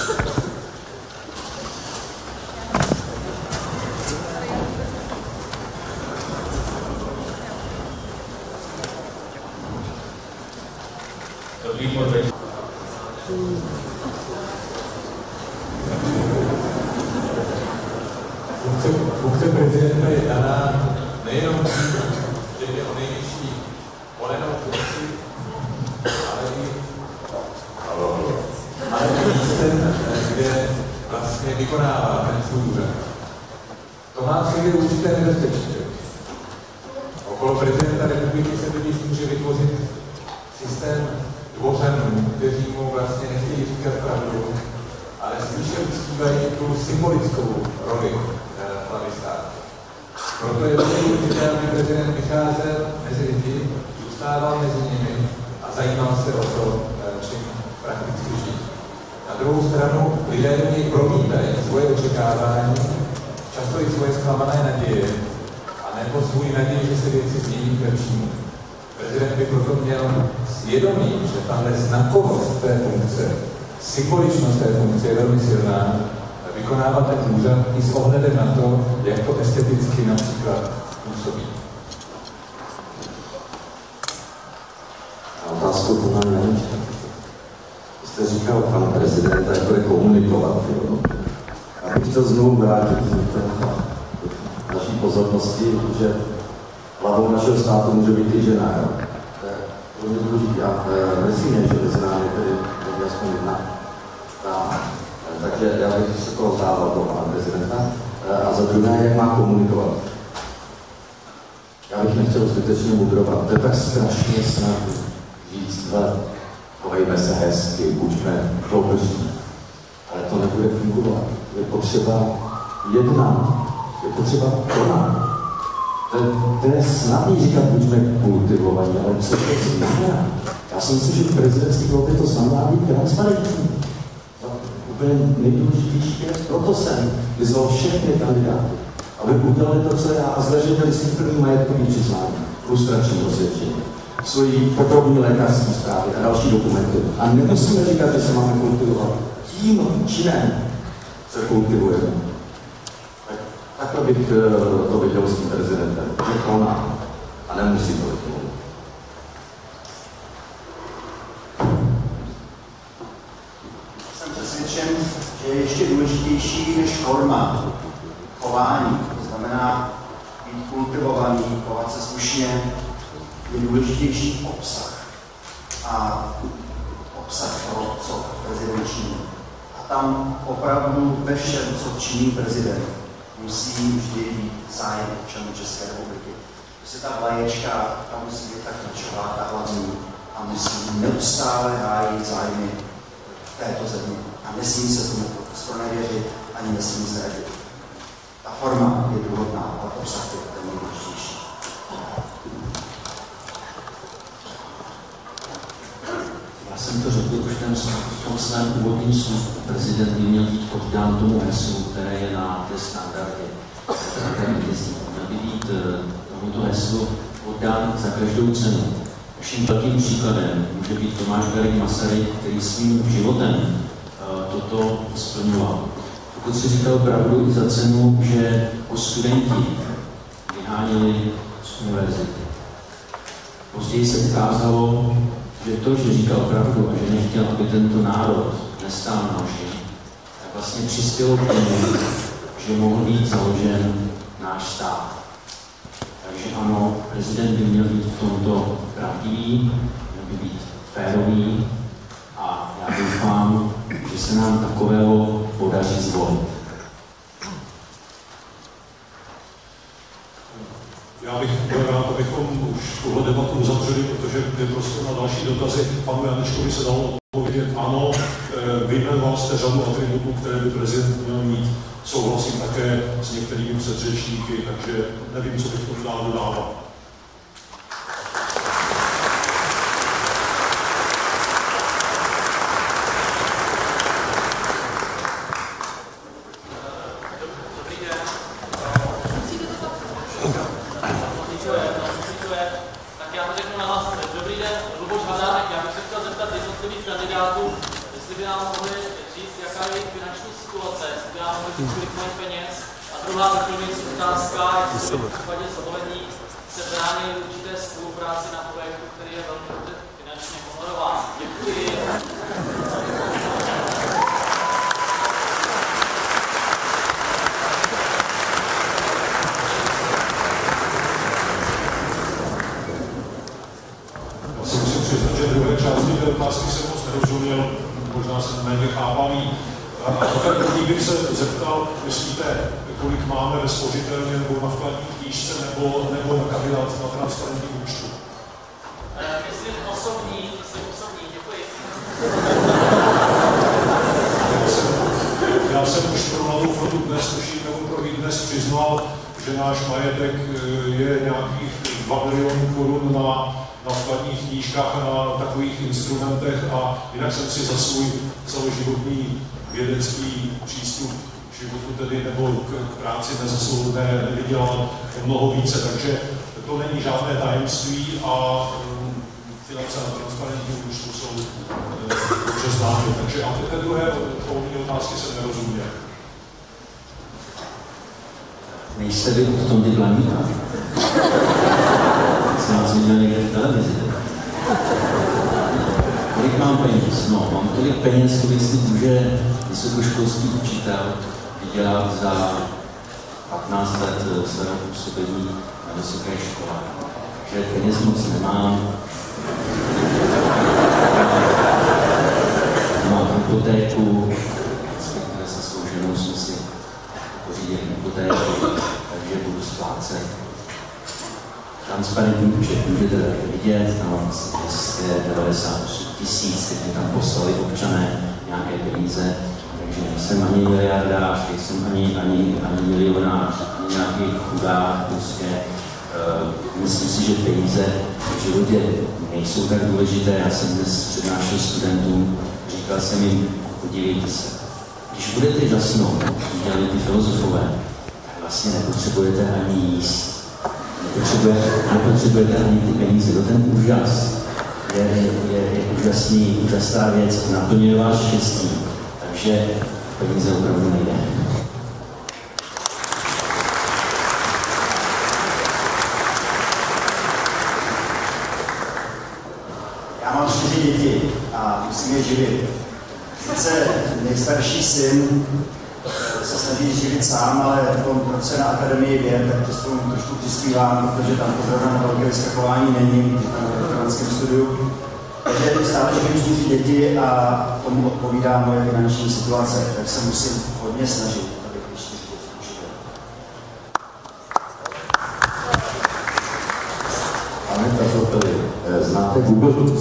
Dobrý podvečer. Funkce prezidenta je daná nejenom tím, že je o nejvyšší volenou funkci, ale i místem, kde vlastně vykonává ten svůj úřad. To má v sobě určité nebezpečí. Okolo prezidenta republiky se totiž může vytvořit systém dvořanů, kteří mu vlastně nechtějí říkat pravdu, ale spíše uctívají tu symbolickou roli hlavy státu. Proto je velmi důležité, aby prezident vycházel mezi lidi, zůstával mezi nimi a zajímal se o to, čím prakticky žijí. Na druhou stranu lidé do něj promítají svoje očekávání, často i svoje zklamané naděje, a nebo svůj naději, že se věci změní k lepšímu. Prezident by proto měl svědomí, že tahle znakovost té funkce, symboličnost té funkce je velmi silná, vykonávat ten úřad i s ohledem na to, jak to esteticky například působí. otázku pana Janečka. Jste říkal, pan prezident, jak bude komunikovat. Jo? Já bych chtěl znovu vrátit do naší pozornosti, že hlavou našeho státu může být i žena. Jo? To je důležité. Já myslím, že mezi námi tedy aspoň jedna. Takže já bych se toho vzdával, toho pana prezidenta. A za druhé, jak má komunikovat. Já bych nechtěl zbytečně mudrovat. To je tak strašně snadné říct, chovejme se hezky, buďme dobří. Ale to nebude fungovat. Je potřeba jednat, je potřeba konat. To je snadný říkat, buďme kultivovaní, ale co to znamená? Já si myslím, že v prezidentský volbě to znamená být transparentní. Úplně nejdůležitější věc, proto jsem vyzval všechny kandidáty, aby udělali to, co já, a zveřejnili si první majetkový přiznání, lustrační osvědčení, svoji podrobní lékařské zprávy a další dokumenty. A nemusíme říkat, že se máme kultivovat. Tím činem se kultivujeme. Takhle bych to viděl s tím prezidentem, že koná a nemusí to vykonat. Jsem přesvědčen, že je ještě důležitější než forma, chování. To znamená být kultivovaný, chovat se slušně, je důležitější obsah. A obsah toho, co prezident činí. A tam opravdu ve všem, co činí prezident, musí vždy být zájem občanů České republiky. Prostě ta vlaječka, ta musí být tak klíčová, ta hlavní, a musí neustále hájit zájmy této země. A nesmí se tomu zpronevěřit, ani nesmí zradit. Ta forma je důvodná, ale obsah je ten nejdůležitější. Já jsem to řekl už v tom svém úvodním slovu. Prezident by měl být oddán tomu heslu, které je na té standardě. Měl by být tomuto heslu oddán za každou cenu. Vším velkým příkladem může být Tomáš Garrigue Masaryk, který svým životem toto splňoval. Pokud si říkal pravdu i za cenu, že ho studenti vyháněli z univerzity. Později se ukázalo, že to, že říkal pravdu a že nechtěl, aby tento národ nestál na noši, tak vlastně přispělo k tomu, že mohl být založen náš stát. Takže ano, prezident by měl být v tomto pravdivý, měl by být férový a já doufám, že se nám takového podaří zvolit. Já bych byl rád, abychom už tuhle debatu uzavřeli, protože je prostě na další dotazy. Panu Janečkovi se dalo odpovědět ano, vyjmenoval jste řadu atributů, které by prezident měl mít. Souhlasím také s některými předřečníky, takže nevím, co bych tomu dál dodával. Mnoho více, takže to není žádné tajemství a finance na transparentním účtu jsou dobře známy. Takže a ty druhé otázky jsem nerozuměl. Nejste vy v tom Dyblaníka? Jsem vás viděl někde v televizi. mám peněz? No, mám tolik peněz, kolik si může vysokoškolský učitel vydělat za 15 let svého působení na vysoké škole. Takže peněz moc nemám. Mám hypotéku, respektive se svou ženou jsme si pořídili hypotéku, takže budu splácet. Transparentní účet můžete tady vidět, tam mám asi 298 000, teď mi tam poslali občané nějaké peníze, takže nejsem ani miliardář, nejsem ani milionář, ani nějaký chudák, prostě myslím si, že peníze v životě nejsou tak důležité. Já jsem dnes přednášel studentům, říkal jsem jim, podívejte se, když budete žasnout, dělali ty filozofové, tak vlastně nepotřebujete ani jíst. Nepotřebujete ani ty peníze. To ten úžas je úžasná věc, naplňuje váš štěstí, takže peníze opravdu nejde. Já mám 4 děti a musím je živit. Sice nejstarší syn se snaží živit sám, ale v tom roce na Akademii věd, tak to s tomu trošku přispívám, protože tam to na velké vyskakování není, tam v doktorantském studiu. Takže stále živím 4 děti a tomu odpovídá moje finanční situace, tak se musím hodně snažit, abych ty 4 děti užil. Pane Kazopeli, znáte Google?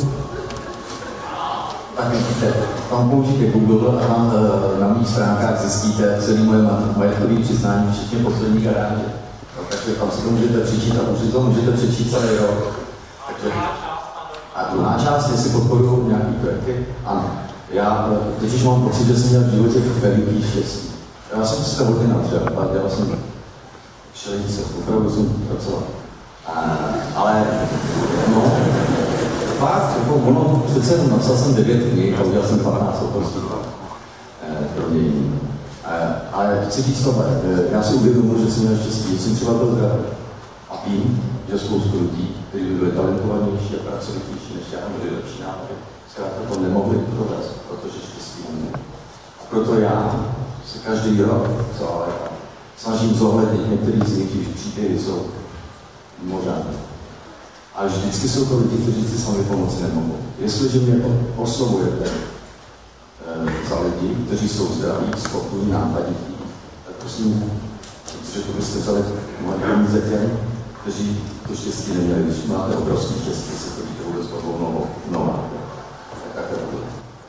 Tak vidíte, tam použijte Google a tam na mých stránkách zjistíte celý moje majetkové přiznání, včetně poslední garáže. No, takže tam si to můžete přečíst a určitě to můžete přečíst celý rok. Takže, a druhá část, jestli podporují nějaký projekty, ano. Já totiž mám pocit, že jsem měl v životě veliký štěstí. Já jsem si to hodně natřel, dělal jsem všelice, opravdu jsem pracoval. Ale no, fakt, jako ono, přece jenom napsal jsem 9 knih a udělal jsem 12 oprostí pro dění. Ale chci říct tohle, já si uvědomuji, že jsem měl štěstí, že jsem třeba byl zdravý. A vím, že spoustu lidí, kteří by byli talentovanější a pracovitější než já, byli lepší nápady, zkrátka to nemohli provést, protože štěstí neměli. A proto já se každý rok snažím zohlednit některý z nich, když příběhy jsou mimořádné. Ale vždycky jsou to lidi, kteří si sami pomoci nemohou. Jestliže mě oslovujete za lidi, kteří jsou zdraví, spokojní, nápadití, tak prosím, protože to byste vzali moje peníze těm, kteří to štěstí neměli. Když máte obrovský štěstí, se chodíte vůbec po dvou nohách. Tak to bude.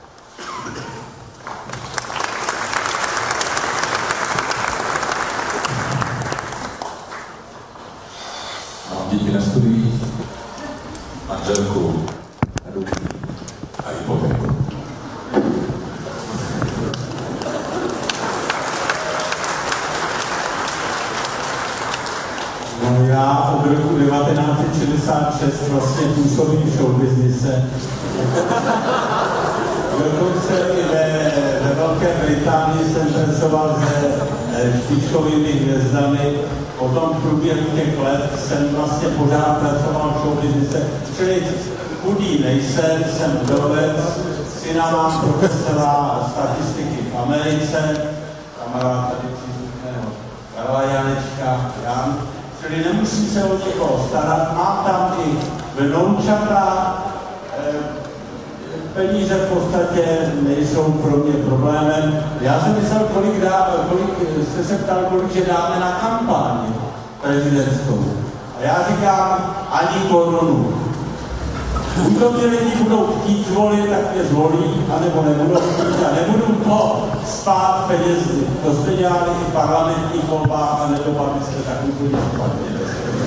Mám děti na studiích, manželku a hypotéku. No, já od roku 1966 vlastně působím v showbiznise. Dokonce i ve Velké Británii jsem pracoval se špičkovými hvězdami. Potom v průběhu těch let jsem vlastně pořád pracoval v showbiznise. Čili chudý nejsem, jsem vdovec, syna mám profesora statistiky v Americe, kamarád tady přízvučného Karla Janečka, Jan. Čili nemusím se o někoho starat, mám tam i vnoučata, peníze v podstatě nejsou pro mě problémem. Já jsem myslel, kolik jste se ptal, kolik že dáme na kampaň prezidentskou. A já říkám, ani korunu. Buď to ty lidi budou chtít zvolit, tak mě zvolí, anebo nebudou chtít a nebudu to spát penězi. To jste dělali i v parlamentních volbách a nedopadli jste tak úplně špatně.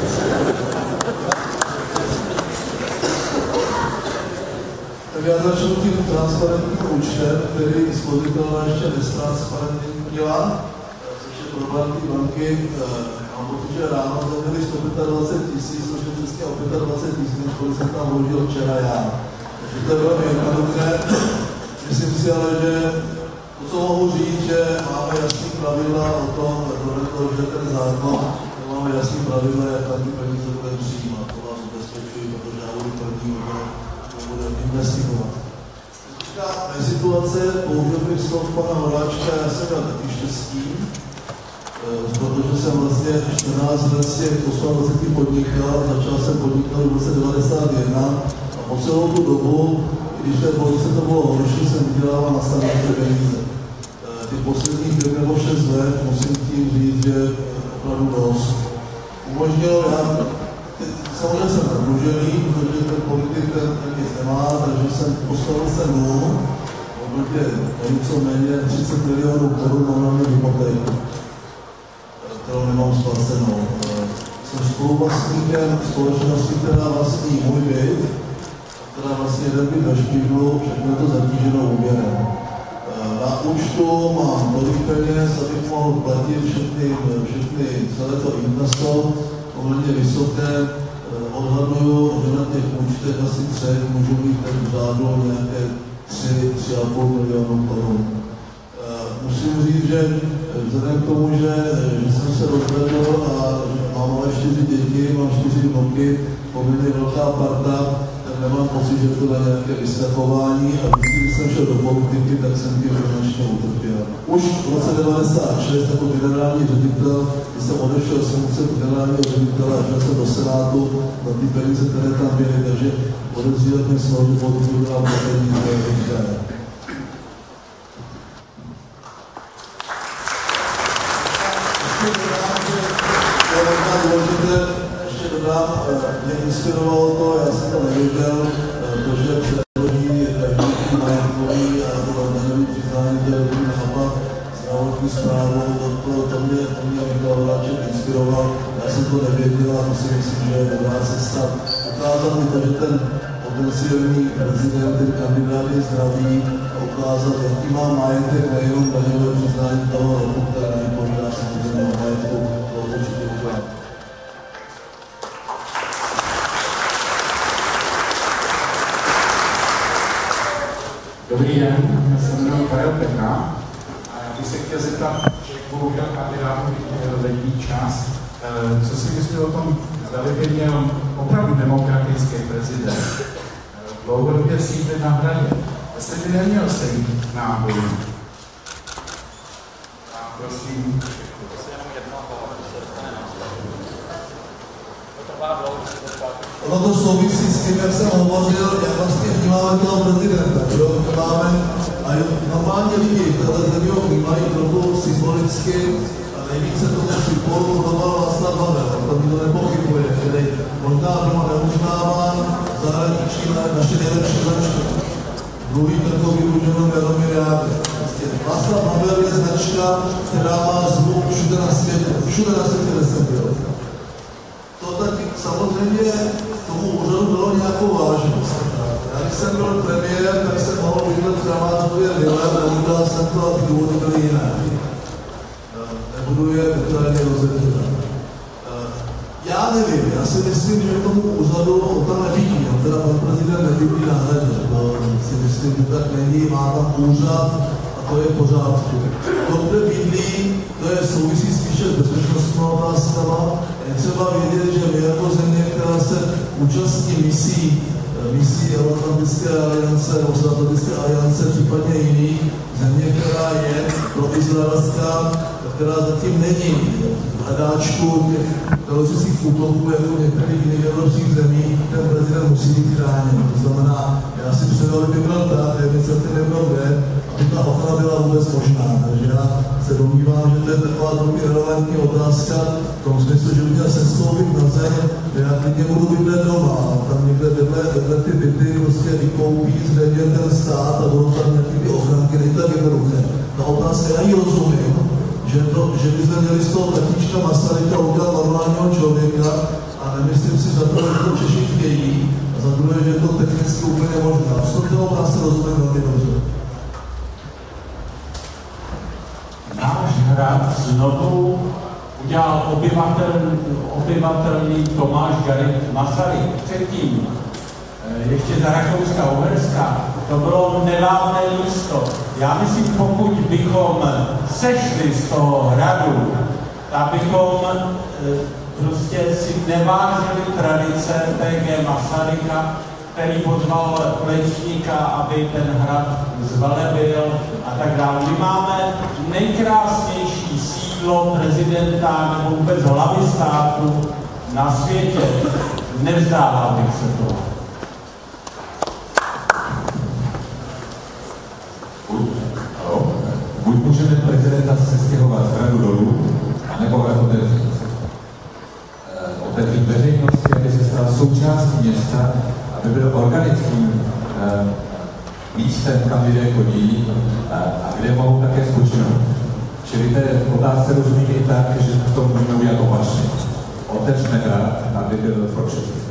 Tak já začnu tím transparentním účtem, který spotřebitelná ještě netransparentně dělá, což je problém té banky. Mám pocit, že ráno jsme měli 125 000, což je přesně o 25 000, kolik jsem tam vložil včera já. Takže to je velmi jednoduché. Myslím si ale, že to, co mohu říct, že máme jasný pravidla o tom, že ten zákon, máme jasný pravidla, jak tam ty peníze bude přijímat. To vás ubezpečuji, protože já budu první, kdo bude investigovat. situace, použil bych slov pana Horáčka, já jsem měl taky štěstí, protože jsem vlastně 14 let z těch 28 podnikal, začal jsem podnikat v roce 1991 a po celou tu dobu, když v té politice to bylo horší, jsem vydělával na standardní peníze. Ty posledních 5 nebo 6 let musím tím říct, že opravdu dost. Umožnilo, já samozřejmě jsem zadlužený, protože ten politik ten nic nemá, takže jsem postavil se nul, protože něco méně 30 milionů korun na mě hypotéku, kterou nemám splacenou. Jsem spoluvlastníkem společnosti, která vlastní můj byt, která vlastně jeden byt ve Špíglu, všechno je to zatíženo úvěrem. Na účtu mám tolik peněz, abych mohl platit všechny celé to inkaso, poměrně vysoké. Odhaduju, že na těch účtech asi 3 můžu mít ten v řádu nějaké 3,5 milionu korun. Musím říct, že vzhledem k tomu, že jsem se rozvedl a že mám ale 4 děti, mám 4 vnuky, poměrně velká parta, tak nemám pocit, že to je nějaké vyskakování a když jsem šel do politiky, tak jsem tím finančně utrpěl. Už v roce 1996 jako generální ředitel, když jsem odešel z funkce generálního ředitele a šel jsem do Senátu na ty peníze, které tam byly, takže podezřívat mě z toho, že politiku byla peníze, které vychází. Ještě dodám, mě inspirovalo to, já jsem to nevěděl, protože předloží každý majetkový a daňový přiznání, to je dobrý nápad, zdravotní zprávu, to mě Michal Horáček inspiroval, já jsem to nevěděl a to si myslím, že je dobrá cesta. Ukázat mi to, že ten potenciální prezident, ten kandidát je zdravý a ukázat, jaký má majetek, nejenom daňové přiznání toho roku, které nevypovídá samozřejmě o majetku, to určitě udělá. Dobrý den, já se jmenuji Karel Petra a já bych se chtěl zeptat, že bohužel kandidátů bych měl veliký čas. Co si myslí o tom, zda by měl opravdu demokratický prezident dlouhodobě sídlit na Hradě, jestli by neměl sejít náboru. A prosím, Ono to souvisí s tím, jak jsem hovořil, jak vlastně vnímáme toho prezidenta. Máme, a normálně lidi, které země ho vnímají trochu symbolicky a nejvíce tomu symbolu podobal Václav Havel, to nikdo nepochybuje, který možná doma neuznáván, zahraničí naše nejlepší značky. Druhý takový už jenom Jaromír Jágr. Václav Havel je značka, která má zvuk všude na světě, kde jsem byl. To taky samozřejmě tomu úřadu bylo nějakou vážnost. Já když jsem byl premiér, tak jsem mohl bydlet v Kramářově vile, neudělal jsem to a ty důvody byly jiné. Nebudu je detailně rozebírat. Já nevím, já si myslím, že tomu úřadu on tam nebydlí, on teda pan prezident nebydlí na Hradě. To si myslím, že tak není, má tam úřad a to je v pořádku. To, kde bydlí, to je souvisí spíše s bezpečnostní otázkama. Je třeba vědět, že my jako země, která se účastní misí Euroatlantické aliance, Severoatlantické aliance, případně jiných, země, která je proizraelská, která zatím není v hledáčku těch teroristických útoků, jako v některých jiných evropských zemích, ten prezident musí být chráněn. To znamená, já si předal, by byl tak, iniciativy byl kde, aby ta ochrana byla vůbec možná. Takže já se domnívám, že to je taková velmi relevantní otázka, v tom smyslu, že by měl sestoupit na zem, že já klidně budu bydlet doma, a tam někde vedle ty byty prostě vykoupí zřejmě ten stát a budou tam nějaký ty ochranky, není tak jednoduché. Ta otázka, já ji rozumím, že by jsme měli z toho tatíčka Masaryka udělat normálního člověka a nemyslím si za to, že to Češi chtějí a za druhé, že je to technicky úplně možné. A co toho vás se rozumím velmi dobře. Náš hrad znovu udělal obyvatelný Tomáš Garrigue Masaryk. Předtím, ještě za Rakouska-Uherska, to bylo nedávné místo. Já myslím, pokud bychom sešli z toho hradu, tak bychom prostě si nevážili tradice T.G. Masaryka který pozval Plečníka, aby ten hrad zvelebil a tak dále. My máme nejkrásnější sídlo prezidenta nebo vůbec hlavy státu na světě. Nevzdával bych se toho. Buď můžeme prezidenta sestěhovat z hradu dolů, anebo hrad otevřít. Otevřít veřejnosti, aby se stal součástí města, aby byl organickým místem, kam lidé chodí a kde mohou také spočinout. Čili té otázce rozumím i tak, že to můžeme udělat opačně. Otevřeme hrad, aby byl pro všechny.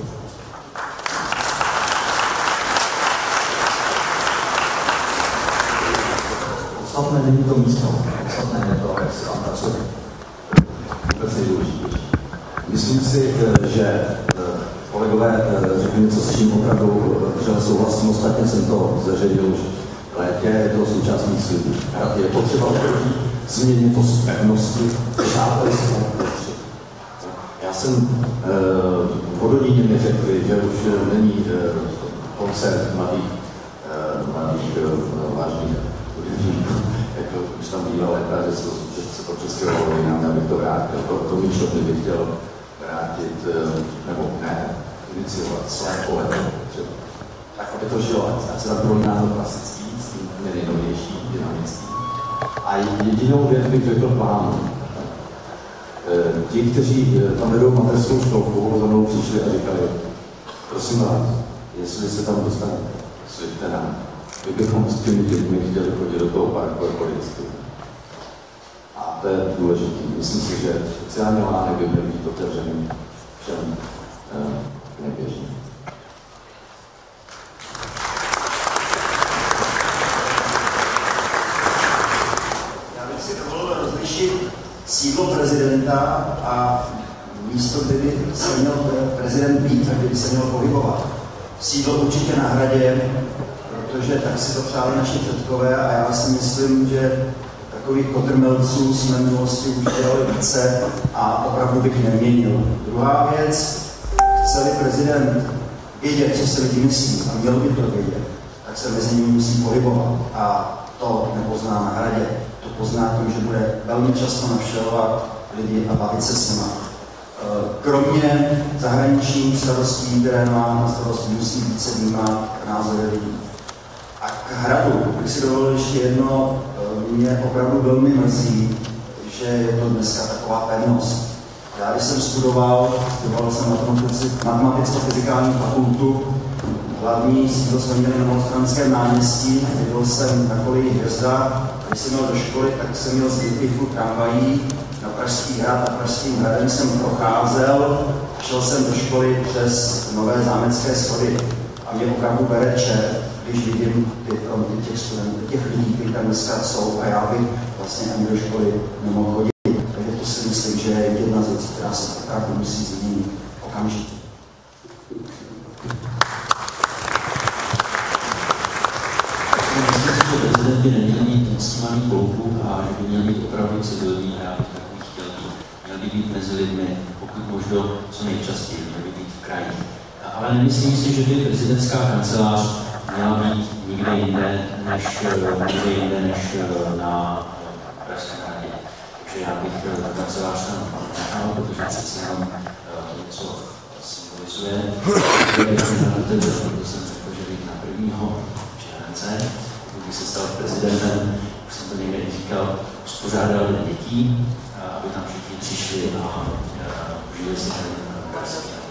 Podstatné není to místo, podstatné je to, jak se tam pracuje. Vůbec nejdůležitější. Myslím si, že kolegové řekli něco, s čím opravdu že souhlasím, ostatně jsem to zveřejnil už v létě, je to součástí slibu. Je potřeba oproti změně postupnosti, přátelství. Já jsem v Hodoníně mi řekli, že už není koncert mladých vážných lidí, jako už tam býval léta, že se to přestěhovalo jinam, abych to vrátil. To Míšo by chtěl vrátit, nebo ne, iniciovat své pohledy. Tak, aby to žilo, ať se tam prolíná to klasický, s tím nejnovější, dynamický. A jedinou věc bych řekl plánu. Ti, kteří tam vedou mateřskou školku, za mnou přišli a říkali, prosím vás, jestli se tam dostanete, slibte nám. My bychom s těmi dětmi chtěli chodit do toho parku jako vždycky. A to je důležité. Myslím si, že speciální lánek by měl být otevřený všem neběžným. Já bych si dovolil rozlišit sídlo prezidenta a místo, kde by se měl prezident být a kde by se měl pohybovat. Sídlo určitě na Hradě, protože tak si to přáli naši předkové a já si myslím, že takových kotrmelců jsme v minulosti už dělali více a opravdu bych neměnil. Druhá věc, chce-li prezident vědět, co se lidi myslí a měl by to vědět, tak se mezi nimi musí pohybovat a to nepozná na Hradě. To pozná tím, že bude velmi často navštěvovat lidi a bavit se s nimi. Kromě zahraničních starostí, které má na starosti, musí více vnímat názory lidí. A k Hradu bych si dovolil ještě jedno, mě opravdu velmi mrzí, že je to dneska taková pevnost. Já když jsem studoval jsem matematicko-fyzikální fakultu, hlavní sídlo jsme měli na Malostranském náměstí, byl jsem na kolejích Hvězda, když jsem měl do školy, tak jsem měl z výpěchu tramvají na Pražský hrad a Pražským hradem jsem procházel, šel jsem do školy přes Nové zámecké schody a mě opravdu bere čert, když vidím těch studentů, těch lidí, kteří tam dneska jsou a já bych vlastně ani do školy nemohl chodit. Takže to si myslím, že je jedna z věcí, která se opravdu musí změnit okamžitě. Myslím si, že prezident by neměl mít maximální koupu a že by měl být opravdu civilní a já bych takový chtěl být. Měl by být mezi lidmi, pokud možno co nejčastěji, měl by být v krajích. Ale nemyslím si, že by prezidentská kancelář měla být nikde jinde než na Pražském hradě. Takže já bych ta kancelář tam nechal, protože přece jenom něco symbolizuje. Proto jsem řekl, že bych na 1. července, pokud bych se stal prezidentem, už jsem to někde říkal, uspořádal dětí, aby tam všichni přišli a užili si ten Pražský hrad.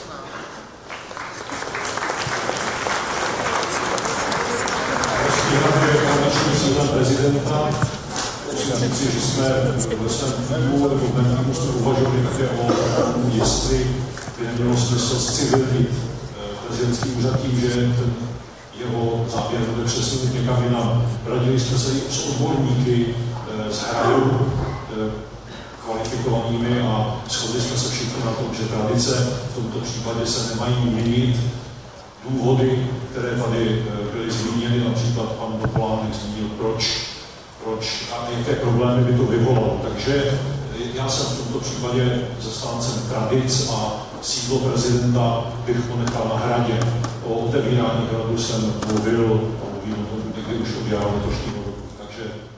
Sídlem prezidenta. Musím říct, že jsme ve svém týmu nebo v mém týmu jsme uvažovali také o jestli by nemělo smysl zcivilnit prezidentský úřad tím, že ten jeho záběr bude přesunut někam jinam. Radili jsme se i s odborníky z Hradu kvalifikovanými a shodli jsme se všichni na tom, že tradice v tomto případě se nemají měnit. Důvody, které tady byly zmíněny, například pan Topolánek zmínil, proč a jaké problémy by to vyvolalo. Takže já jsem v tomto případě zastáncem tradic a sídlo prezidenta bych ponechal na Hradě. O regionálních radů jsem mluvil a mluvím o tom, kdy už oběhal letošní rok. Takže